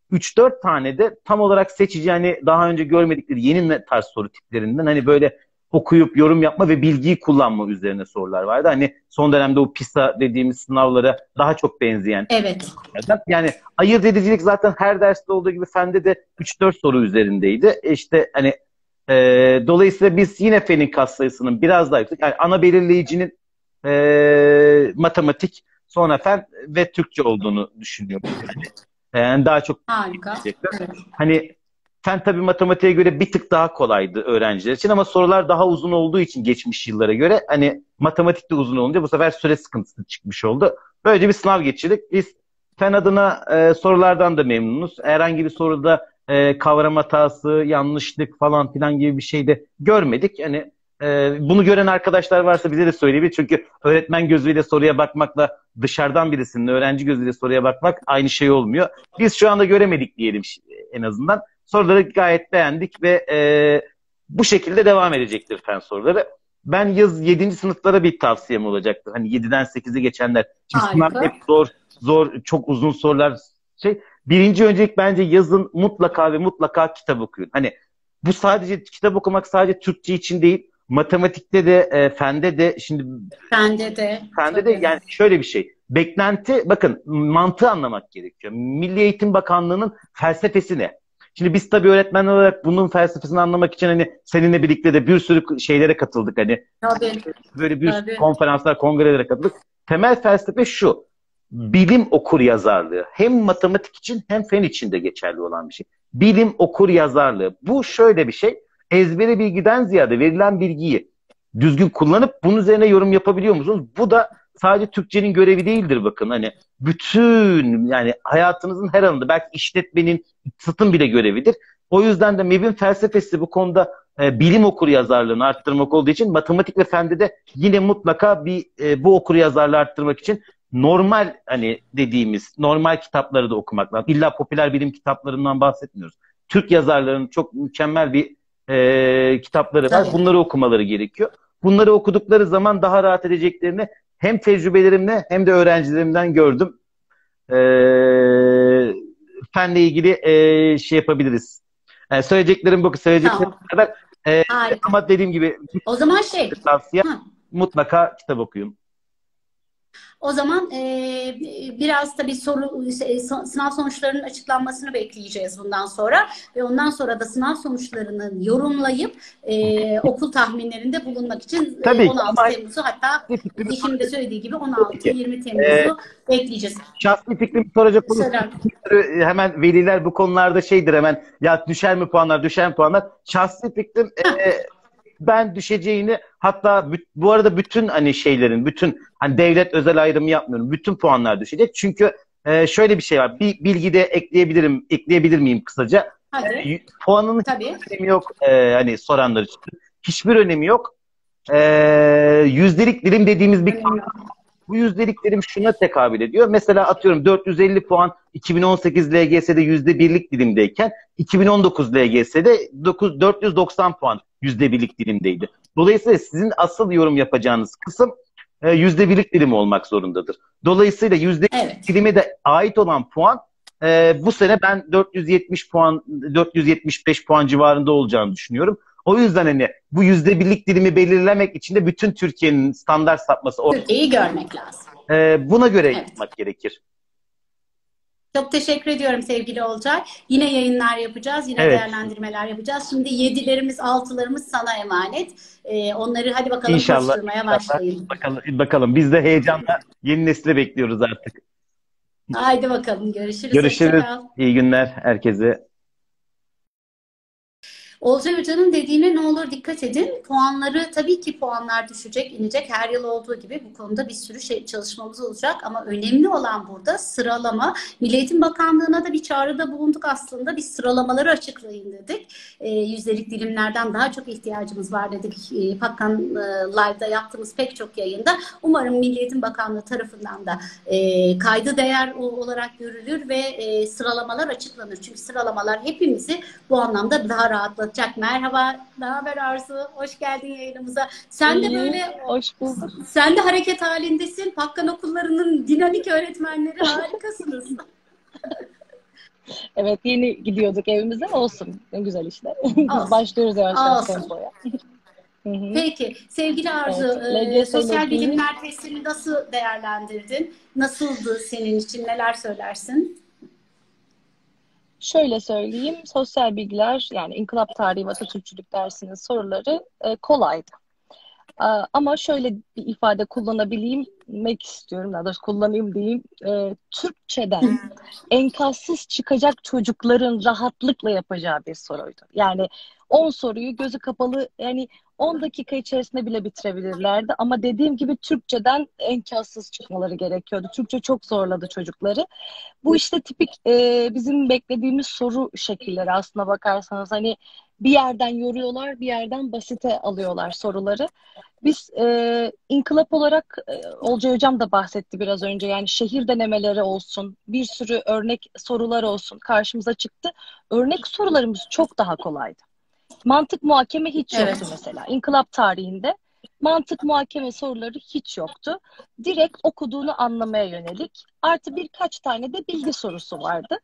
3-4 tane de tam olarak seçici, yani daha önce görmedikleri yeni tarz soru tiplerinden hani böyle okuyup yorum yapma ve bilgiyi kullanma üzerine sorular vardı. Hani son dönemde o PISA dediğimiz sınavlara daha çok benzeyen. Evet. Yani ayırt edicilik zaten her derste olduğu gibi fende de 3-4 soru üzerindeydi. İşte hani dolayısıyla biz yine fenin katsayısının biraz daha yüksek. Yani ana belirleyicinin matematik, sonra fen ve Türkçe olduğunu düşünüyorum. Yani daha çok harika. Evet. Hani Fen tabii matematiğe göre bir tık daha kolaydı öğrenciler için ama sorular daha uzun olduğu için geçmiş yıllara göre hani matematik de uzun olunca bu sefer süre sıkıntısı çıkmış oldu. Böylece bir sınav geçirdik. Biz fen adına sorulardan da memnunuz. Herhangi bir soruda kavram hatası, yanlışlık falan filan gibi bir şey de görmedik. Yani bunu gören arkadaşlar varsa bize de söyleyebilir. Çünkü öğretmen gözüyle soruya bakmakla dışarıdan birisinin öğrenci gözüyle soruya bakmak aynı şey olmuyor. Biz şu anda göremedik diyelim en azından. Soruları gayet beğendik ve bu şekilde devam edecektir fen soruları. Ben yaz 7. sınıflara bir tavsiyem olacaktır. Hani 7'den 8'e geçenler. Şimdi sınav Harika. hep zor, çok uzun sorular şey. Birinci öncelik bence yazın mutlaka ve mutlaka kitap okuyun. Hani bu sadece kitap okumak sadece Türkçe için değil, matematikte de, fende de, şimdi Bende de. fende de Tabii. yani şöyle bir şey. Beklenti, bakın mantığı anlamak gerekiyor. Milli Eğitim Bakanlığı'nın felsefesi ne? Şimdi biz tabii öğretmen olarak bunun felsefesini anlamak için hani seninle birlikte de bir sürü şeylere katıldık. Hani Tabii. böyle bir sürü Tabii. konferanslar, kongrelere katıldık. Temel felsefe şu: bilim okur yazarlığı. Hem matematik için hem fen için de geçerli olan bir şey. Bilim okur yazarlığı. Bu şöyle bir şey. Ezbere bilgiden ziyade verilen bilgiyi düzgün kullanıp bunun üzerine yorum yapabiliyor musunuz? Bu da sadece Türkçenin görevi değildir bakın. Hani bütün yani hayatınızın her alanında, belki işletmenin, iktisatın bile görevidir. O yüzden de MEB'in felsefesi bu konuda bilim okur yazarlığını arttırmak olduğu için matematik ve fende de yine mutlaka bir bu okur yazarlığı arttırmak için normal, hani dediğimiz normal kitapları da okumak lazım. İlla popüler bilim kitaplarından bahsetmiyoruz. Türk yazarlarının çok mükemmel bir kitapları var. Tabii. Bunları okumaları gerekiyor. Bunları okudukları zaman daha rahat edeceklerini hem tecrübelerimle hem de öğrencilerimden gördüm. Fenle ilgili şey yapabiliriz. Söyleyeceklerim bu. Söyleyeceklerim Tamam. bu kadar. Harika. Ama dediğim gibi O zaman tavsiye hı. mutlaka kitap okuyun. O zaman biraz tabii sınav sonuçlarının açıklanmasını bekleyeceğiz bundan sonra ve ondan sonra da sınav sonuçlarını yorumlayıp okul tahminlerinde bulunmak için Tabii, 16 ama Temmuz'u, hatta fikrimi Yeşim'in de söylediği gibi Tabii ki. 16-20 Temmuz'u bekleyeceğiz. Şahsi fikrimi soracak olursak Selam. hemen veliler bu konularda şeydir, hemen ya düşer mi puanlar, düşer mi puanlar. Şahsi fikrim ben düşeceğini, hatta bu arada bütün hani şeylerin, bütün hani devlet özel ayrımı yapmıyorum. Bütün puanlar düşecek. Çünkü şöyle bir şey var. Bir bilgi de ekleyebilir miyim kısaca? Hadi. Puanının Tabii. hiçbir önemi yok hani soranlar için. Hiçbir önemi yok. Yüzdelik dilim dediğimiz bir Önemli. bu yüzdelik dilim şuna tekabül ediyor. Mesela atıyorum 450 puan 2018 LGS'de %1'lik dilimdeyken 2019 LGS'de 490 puan %1'lik dilimdeydi. Dolayısıyla sizin asıl yorum yapacağınız kısım %1'lik dilim olmak zorundadır. Dolayısıyla %1'lik Evet. dilime de ait olan puan bu sene ben 470 puan, 475 puan civarında olacağını düşünüyorum. O yüzden hani bu %1'lik dilimi belirlemek için de bütün Türkiye'nin standart sapması Türkiye'yi görmek lazım. buna göre Evet. yapmak gerekir. Çok teşekkür ediyorum sevgili Olcay. Yine yayınlar yapacağız, yine Evet. değerlendirmeler yapacağız. Şimdi 7'lerimiz, 6'larımız sana emanet. Onları hadi bakalım İnşallah. koşturmaya başlayın. Bakalım. Biz de heyecanla yeni nesli bekliyoruz artık. Haydi bakalım, görüşürüz. Görüşürüz. Hoşça kal. İyi günler herkese. Olcay Hoca'nın dediğine ne olur dikkat edin. Puanları, tabii ki puanlar düşecek, inecek. Her yıl olduğu gibi bu konuda bir sürü çalışmamız olacak. Ama önemli olan burada sıralama. Milli Eğitim Bakanlığı'na da bir çağrıda bulunduk aslında. Bir sıralamaları açıklayın dedik. Yüzdelik dilimlerden daha çok ihtiyacımız var dedik. Pakkan Live'da yaptığımız pek çok yayında. Umarım Milli Eğitim Bakanlığı tarafından da kaydı değer olarak görülür ve sıralamalar açıklanır. Çünkü sıralamalar hepimizi bu anlamda daha rahatlatacak. Merhaba, ne haber Arzu? Hoş geldin yayınımıza. Sen de böyle, hoş bulduk. sen de hareket halindesin. Pakkan okullarının dinamik öğretmenleri, harikasınız. Evet, yeni gidiyorduk evimize, olsun. Ne güzel işte. Biz Olsun. başlıyoruz yavaş yavaş Olsun. tempoya. Hı hı. Peki, sevgili Arzu, Evet, LGS ile sosyal ilgili- bilimler testini nasıl değerlendirdin? Nasıldı senin için? Neler söylersin? Şöyle söyleyeyim, sosyal bilgiler, yani İnkılap Tarihi ve Atatürkçülük dersinin soruları kolaydı. Ama şöyle bir ifade kullanabilmek istiyorum. Daha doğrusu kullanayım diyeyim. Türkçeden enkazsız çıkacak çocukların rahatlıkla yapacağı bir soruydu. Yani 10 soruyu gözü kapalı, yani 10 dakika içerisinde bile bitirebilirlerdi. Ama dediğim gibi Türkçeden enkazsız çıkmaları gerekiyordu. Türkçe çok zorladı çocukları. Bu işte tipik bizim beklediğimiz soru şekilleri aslına bakarsanız. Hani bir yerden yoruyorlar, bir yerden basite alıyorlar soruları. Biz inkılap olarak Olcay Hocam da bahsetti biraz önce. Yani şehir denemeleri olsun, bir sürü örnek sorular olsun karşımıza çıktı. Örnek sorularımız çok daha kolaydı. Mantık muhakeme hiç yoktu Evet. mesela. İnkılap tarihinde mantık muhakeme soruları hiç yoktu. Direkt okuduğunu anlamaya yönelik. Artı birkaç tane de bilgi sorusu vardı.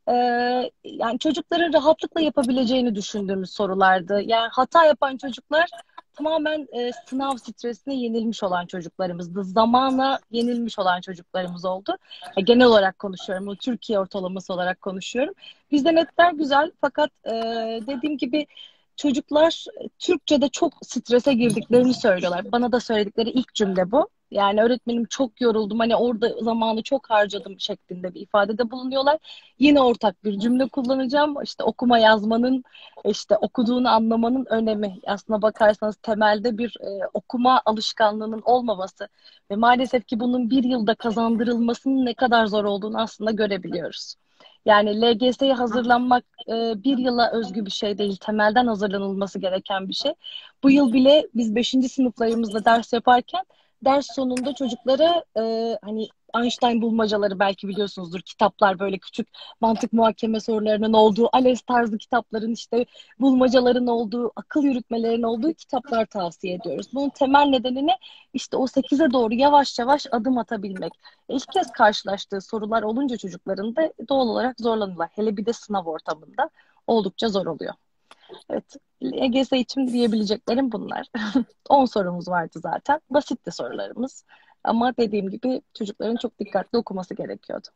Yani çocukların rahatlıkla yapabileceğini düşündüğümüz sorulardı. Yani hata yapan çocuklar tamamen sınav stresine yenilmiş olan çocuklarımızdı. Zamana yenilmiş olan çocuklarımız oldu. Genel olarak konuşuyorum. Bu Türkiye ortalaması olarak konuşuyorum. Bizde netler güzel fakat dediğim gibi çocuklar Türkçe'de çok strese girdiklerini söylüyorlar. Bana da söyledikleri ilk cümle bu. Yani öğretmenim çok yoruldum, hani orada zamanı çok harcadım şeklinde bir ifadede bulunuyorlar. Yine ortak bir cümle kullanacağım. İşte okuma yazmanın, işte okuduğunu anlamanın önemi. Aslına bakarsanız temelde bir okuma alışkanlığının olmaması ve maalesef ki bunun bir yılda kazandırılmasının ne kadar zor olduğunu aslında görebiliyoruz. Yani LGS'ye hazırlanmak bir yıla özgü bir şey değil. Temelden hazırlanılması gereken bir şey. Bu yıl bile biz 5. sınıflarımızda ders yaparken ders sonunda çocuklara hani Einstein bulmacaları belki biliyorsunuzdur. Kitaplar, böyle küçük mantık muhakeme sorularının olduğu, ALES tarzı kitapların, işte bulmacaların olduğu, akıl yürütmelerin olduğu kitaplar tavsiye ediyoruz. Bunun temel nedeni ne? İşte o 8'e doğru yavaş yavaş adım atabilmek. İlk kez karşılaştığı sorular olunca çocukların da doğal olarak zorlanırlar. Hele bir de sınav ortamında oldukça zor oluyor. Evet, LGS için diyebileceklerim bunlar. 10 sorumuz vardı zaten. Basitti sorularımız. Ama dediğim gibi çocukların çok dikkatli okuması gerekiyordu.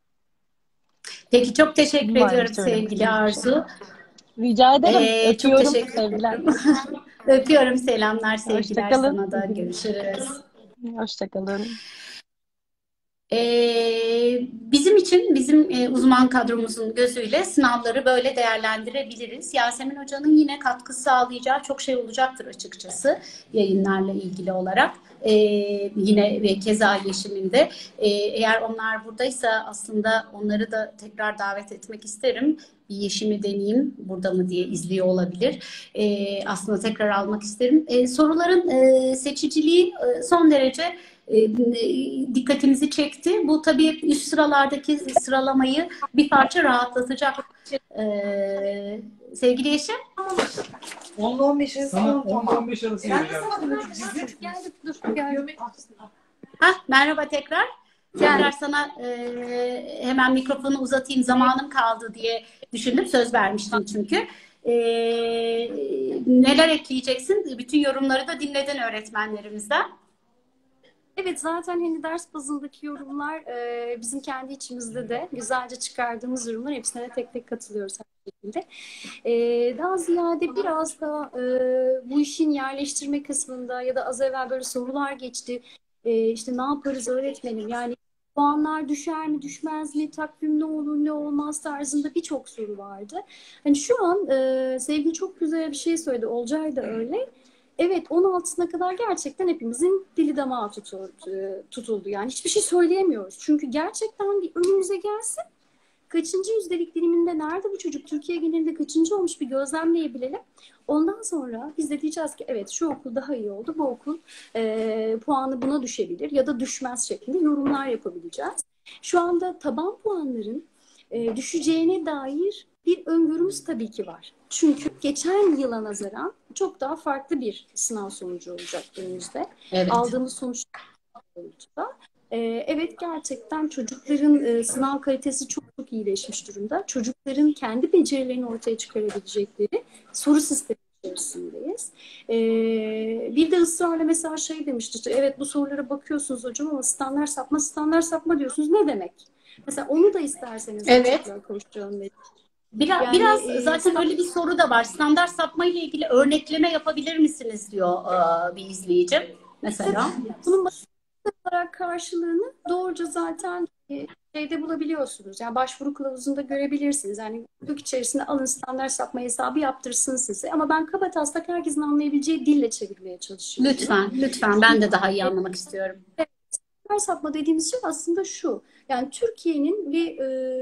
Peki çok teşekkür Var mı ediyorum söylemek sevgili istediğiniz bir şey? Arzu. Rica ederim. Çok Öpüyorum. teşekkür Sevgiler. ederim. Öpüyorum, selamlar, sevgiler Hoşçakalın. sana da. Görüşürüz. Hoşçakalın. Bizim için, bizim uzman kadromuzun gözüyle sınavları böyle değerlendirebiliriz. Yasemin Hoca'nın yine katkı sağlayacağı çok şey olacaktır açıkçası yayınlarla ilgili olarak. Yine ve keza Yeşim'in de. Eğer onlar buradaysa aslında onları da tekrar davet etmek isterim. Bir Yeşim'i deneyeyim burada mı diye izliyor olabilir. Aslında tekrar almak isterim. Soruların seçiciliği son derece dikkatimizi çekti. Bu tabii üst sıralardaki sıralamayı bir parça rahatlatacak. Sevgili Yeşim. 10'la 15 arası. Tamam, 10'la 15 arası geleceğim. Geldim, dur, geldim. Merhaba tekrar. Tekrar sana hemen mikrofonu uzatayım. Zamanım kaldı diye düşündüm. Söz vermiştim çünkü. Neler ekleyeceksin? Bütün yorumları da dinledin öğretmenlerimizden. Evet, zaten hani ders bazındaki yorumlar bizim kendi içimizde de güzelce çıkardığımız yorumlar, hepsine tek tek katılıyoruz her şekilde. Daha ziyade biraz da bu işin yerleştirme kısmında ya da az evvel böyle sorular geçti. İşte ne yaparız öğretmenim? Yani puanlar düşer mi düşmez mi? Takvim ne olur ne olmaz tarzında birçok soru vardı. Hani şu an Sevgi çok güzel bir şey söyledi. Olcay da öyle. Evet, 16'sına kadar gerçekten hepimizin dili damağı tutuldu. Yani hiçbir şey söyleyemiyoruz. Çünkü gerçekten bir önümüze gelsin. Kaçıncı yüzdelik diliminde nerede bu çocuk? Türkiye genelinde kaçıncı olmuş bir gözlemleyebilelim. Ondan sonra biz de diyeceğiz ki evet, şu okul daha iyi oldu. Bu okul puanı buna düşebilir ya da düşmez şeklinde yorumlar yapabileceğiz. Şu anda taban puanların düşeceğine dair bir öngörümüz tabii ki var. Çünkü geçen yıla nazaran çok daha farklı bir sınav sonucu olacak önümüzde. Evet. Aldığımız sonuç da. Evet, gerçekten çocukların sınav kalitesi çok çok iyileşmiş durumda. Çocukların kendi becerilerini ortaya çıkarabilecekleri soru sistemi içerisindeyiz. Bir de ısrarla mesela şey demişti, işte, evet bu sorulara bakıyorsunuz hocam ama standart sapma diyorsunuz. Ne demek? Mesela onu da isterseniz Evet. konuşalım. Biraz, Yani biraz zaten öyle bir soru da var. Standart sapma ile ilgili örnekleme yapabilir misiniz diyor bir izleyicim mesela. bunun olarak karşılığını doğruca zaten şeyde bulabiliyorsunuz. Yani başvuru kılavuzunda görebilirsiniz. Yani hukuk içerisinde alın standart sapma hesabı yaptırsın size. Ama ben kabataslak herkesin anlayabileceği dille çevirmeye çalışıyorum. Lütfen, lütfen. Ben de daha iyi anlamak istiyorum. Standart sapma dediğimiz şey aslında şu. Yani Türkiye'nin bir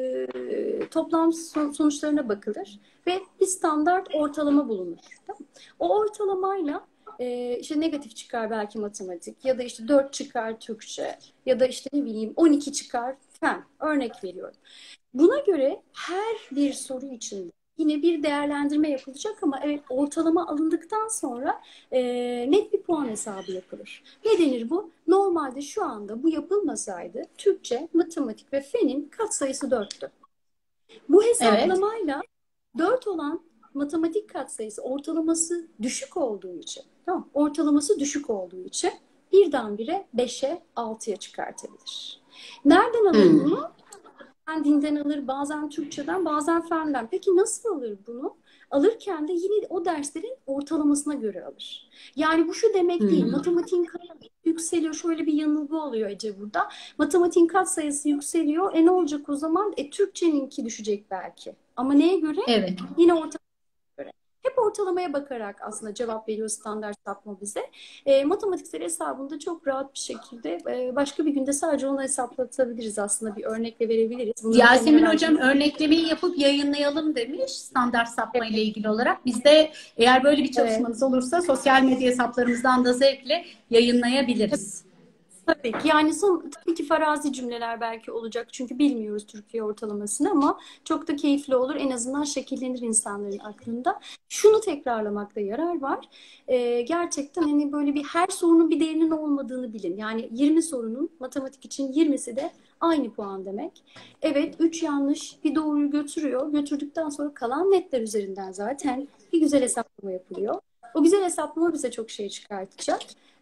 toplam sonuçlarına bakılır ve bir standart ortalama bulunur. Tamam mı? O ortalamayla işte negatif çıkar belki matematik ya da işte 4 çıkar Türkçe ya da işte ne bileyim 12 çıkar fen. Örnek veriyorum. Buna göre her bir soru için yine bir değerlendirme yapılacak ama evet ortalama alındıktan sonra net bir puan hesabı yapılır. Ne denir bu? Normalde şu anda bu yapılmasaydı Türkçe, matematik ve fenin katsayısı 4'tü. Bu hesaplamayla 4 olan matematik katsayısı ortalaması düşük olduğu için, tamam, ortalaması düşük olduğu için birdenbire 5'e 6'ya çıkartabilir. Nereden alır bunu? Bazen dinden alır, bazen Türkçeden, bazen fenden. Peki nasıl alır bunu? Alırken de yine o derslerin ortalamasına göre alır. Yani bu şu demek değil. Matematiğin katsayısı yükseliyor. Şöyle bir yanılgı oluyor Ece burada. Matematiğin katsayısı yükseliyor. Ne olacak o zaman? Türkçeninki düşecek belki. Ama neye göre? Evet. Yine ortalamaya göre. Hep ortalamaya bakarak aslında cevap veriyor standart sapma bize. Matematiksel hesabını da çok rahat bir şekilde başka bir günde sadece onu hesaplatabiliriz aslında. Bir örnekle verebiliriz. Bunları Yasemin muhtemelen- Hocam örneklemeyi yapıp yayınlayalım demiş standart sapma ile ilgili olarak. Biz de eğer böyle bir çalışmanız olursa sosyal medya hesaplarımızdan da zevkle yayınlayabiliriz. Tabii ki. Yani tabii ki farazi cümleler belki olacak. Çünkü bilmiyoruz Türkiye ortalamasını ama çok da keyifli olur. En azından şekillenir insanların aklında. Şunu tekrarlamakta yarar var. Gerçekten hani böyle her sorunun bir değerinin olmadığını bilin. Yani 20 sorunun matematik için 20'si de aynı puan demek. Evet 3 yanlış bir doğruyu götürüyor. Götürdükten sonra kalan netler üzerinden zaten bir güzel hesaplama yapılıyor. O güzel hesaplama bize çok şey çıkartacak.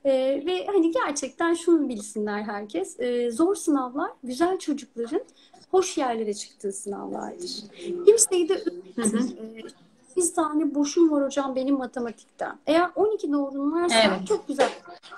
Ve hani gerçekten şunu bilsinler herkes. Zor sınavlar güzel çocukların hoş yerlere çıktığı sınavlardır. Kimseyi de bir tane boşum var hocam benim matematikten. Eğer 12 doğrun varsa çok güzel.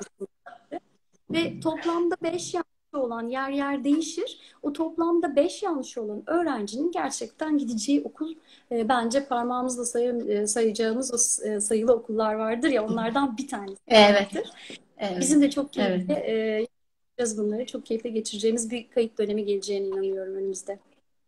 Ve toplamda 5 yanlış olan yer değişir. O toplamda 5 yanlış olan öğrencinin gerçekten gideceği okul bence parmağımızla sayacağımız o sayılı okullar vardır ya onlardan bir tanesi. Evet. Bizim de çok keyifli yapacağız bunları. Çok keyifli geçireceğimiz bir kayıt dönemi geleceğine inanıyorum önümüzde.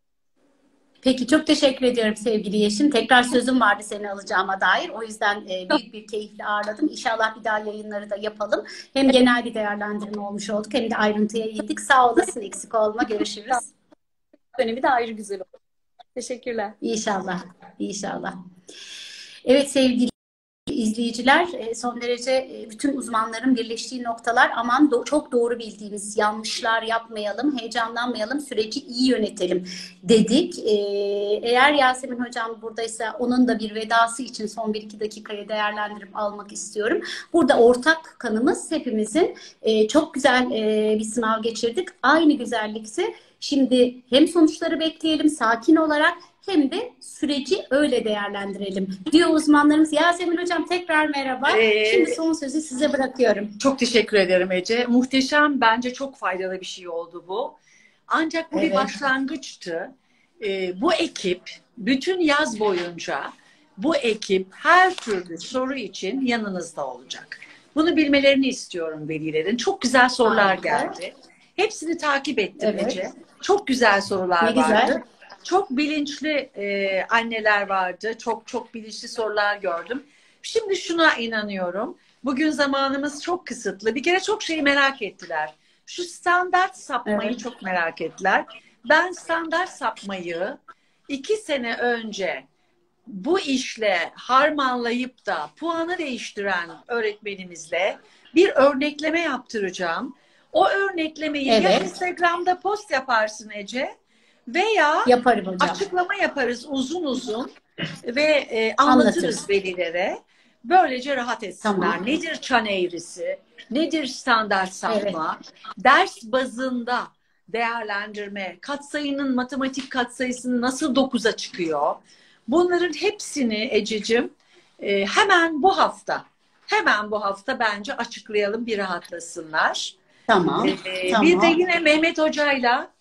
Peki çok teşekkür ediyorum sevgili Yeşim. Tekrar sözüm vardı seni alacağıma dair. O yüzden büyük bir keyifle ağırladım. İnşallah bir daha yayınları da yapalım. Hem genel bir değerlendirme olmuş olduk hem de ayrıntıya indik. Sağ olasın, eksik olma. Görüşürüz. Dönemi de ayrı güzel oldu. Teşekkürler. İnşallah. İnşallah. Evet sevgili izleyiciler, son derece bütün uzmanların birleştiği noktalar, aman çok doğru bildiğimiz yanlışlar yapmayalım, heyecanlanmayalım, süreci iyi yönetelim dedik. Eğer Yasemin Hocam buradaysa onun da bir vedası için son 1-2 dakikaya değerlendirip almak istiyorum. Burada ortak kanımız hepimizin çok güzel bir sınav geçirdik. Aynı güzellikse şimdi hem sonuçları bekleyelim sakin olarak hem de süreci öyle değerlendirelim diyor uzmanlarımız. Yasemin Hocam tekrar merhaba. Şimdi son sözü size bırakıyorum. Çok teşekkür ederim Ece. Muhteşem, bence çok faydalı bir şey oldu bu. Ancak bu bir başlangıçtı. Bu ekip bütün yaz boyunca bu ekip her türlü soru için yanınızda olacak. Bunu bilmelerini istiyorum velilerin. Çok güzel sorular geldi. Hepsini takip ettim Ece. Çok güzel sorular vardı. Çok bilinçli anneler vardı. Çok bilinçli sorular gördüm. Şimdi şuna inanıyorum. Bugün zamanımız çok kısıtlı. Bir kere çok şeyi merak ettiler. Şu standart sapmayı çok merak ettiler. Ben standart sapmayı 2 sene önce bu işle harmanlayıp da puanı değiştiren öğretmenimizle bir örnekleme yaptıracağım. O örneklemeyi ya Instagram'da post yaparsın Ece veya yaparım hocam. Açıklama yaparız uzun ve anlatırız velilere. Böylece rahat etsinler. Tamam. Nedir çan eğrisi? Nedir standart sapma? Ders bazında değerlendirme, katsayının matematik katsayısının nasıl 9'a çıkıyor? Bunların hepsini Ececiğim hemen bu hafta bence açıklayalım, bir rahatlasınlar. Tamam. Bir de yine Mehmet Hoca'yla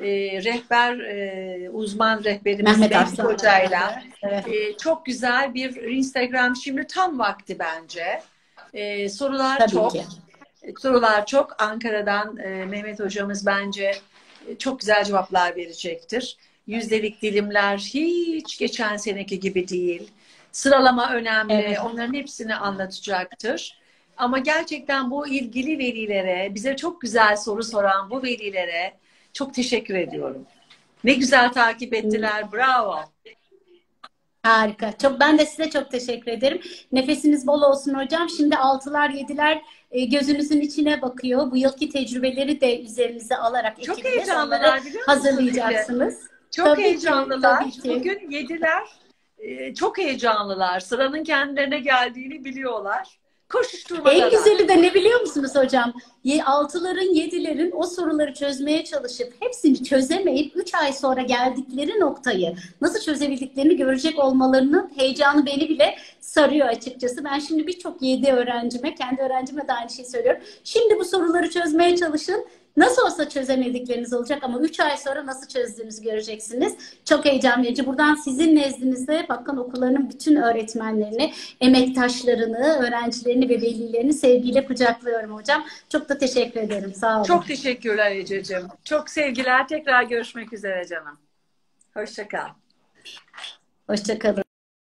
uzman rehberimiz Mehmet Hoca'yla çok güzel bir Instagram, şimdi tam vakti bence. Sorular Tabii çok. ki. Sorular çok. Ankara'dan Mehmet hocamız bence çok güzel cevaplar verecektir. Yüzdelik dilimler hiç geçen seneki gibi değil. Sıralama önemli. Evet. Onların hepsini anlatacaktır. Ama gerçekten bu ilgili velilere, bize çok güzel soru soran bu velilere çok teşekkür ediyorum. Ne güzel takip ettiler. Bravo. Harika. Ben de size çok teşekkür ederim. Nefesiniz bol olsun hocam. Şimdi 6'lar 7'ler gözünüzün içine bakıyor. Bu yılki tecrübeleri de üzerinize alarak çok ekibiniz heyecanlılar, onları biliyor musun hazırlayacaksınız. Çok Tabii heyecanlılar. ki, tabii ki. Bugün 7'ler çok heyecanlılar. Sıranın kendilerine geldiğini biliyorlar. Koşuşturmadan. En güzeli de ne biliyor musunuz hocam? 6'ların 7'lerin o soruları çözmeye çalışıp hepsini çözemeyip 3 ay sonra geldikleri noktayı nasıl çözebildiklerini görecek olmalarının heyecanı beni bile sarıyor açıkçası. Ben şimdi birçok 7 öğrencime, kendi öğrencime de aynı şeyi söylüyorum. Şimdi bu soruları çözmeye çalışın. Nasıl olsa çözemedikleriniz olacak ama 3 ay sonra nasıl çözdüğünüzü göreceksiniz. Çok heyecan verici. Buradan sizin nezdinizde Bakkan Okulları'nın bütün öğretmenlerini, emektaşlarını, öğrencilerini ve velilerini sevgiyle kucaklıyorum hocam. Çok da teşekkür ederim. Sağ olun. Çok teşekkürler Ececiğim. Çok sevgiler. Tekrar görüşmek üzere canım. Hoşça kal. Hoşça kalın.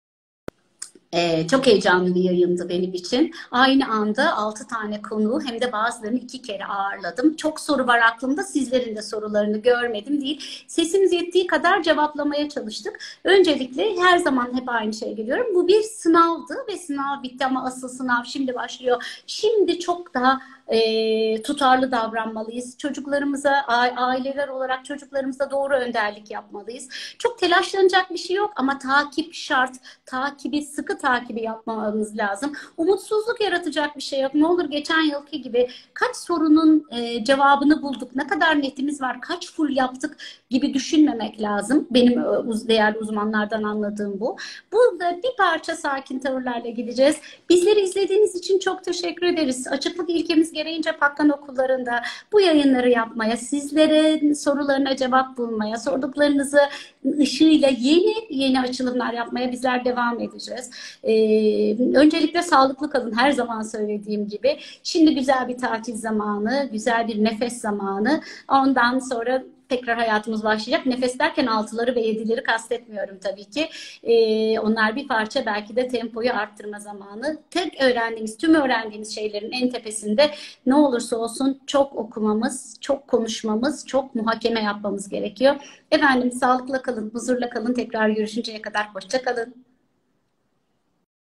Çok heyecanlı bir yayındı benim için. Aynı anda 6 tane konuğu hem de bazılarını 2 kere ağırladım. Çok soru var aklımda. Sizlerin de sorularını görmedim değil. Sesimiz yettiği kadar cevaplamaya çalıştık. Öncelikle her zaman hep aynı şeye geliyorum. Bu bir sınavdı ve sınav bitti ama asıl sınav şimdi başlıyor. Şimdi çok daha tutarlı davranmalıyız. Çocuklarımıza, aileler olarak çocuklarımıza doğru önderlik yapmalıyız. Çok telaşlanacak bir şey yok ama takip şart. Sıkı takibi yapmamız lazım. Umutsuzluk yaratacak bir şey yok. Ne olur geçen yılki gibi kaç sorunun cevabını bulduk, ne kadar netimiz var, kaç full yaptık gibi düşünmemek lazım. Benim değerli uzmanlardan anladığım bu. Burada bir parça sakin tavırlarla gideceğiz. Bizleri izlediğiniz için çok teşekkür ederiz. Açıklık ilkemiz gereğince Bakkan Okulları'nda bu yayınları yapmaya, sizlere sorularına cevap bulmaya, sorduklarınızı ışığıyla yeni açılımlar yapmaya bizler devam edeceğiz. Öncelikle sağlıklı kalın, her zaman söylediğim gibi. Şimdi güzel bir tatil zamanı, güzel bir nefes zamanı. Ondan sonra tekrar hayatımız başlayacak. Nefes derken 6'ları ve 7'leri kastetmiyorum tabii ki. Onlar bir parça belki de tempoyu arttırma zamanı. Tüm öğrendiğimiz şeylerin en tepesinde ne olursa olsun çok okumamız, çok konuşmamız, çok muhakeme yapmamız gerekiyor. Efendim sağlıkla kalın, huzurla kalın. Tekrar görüşünceye kadar hoşça kalın.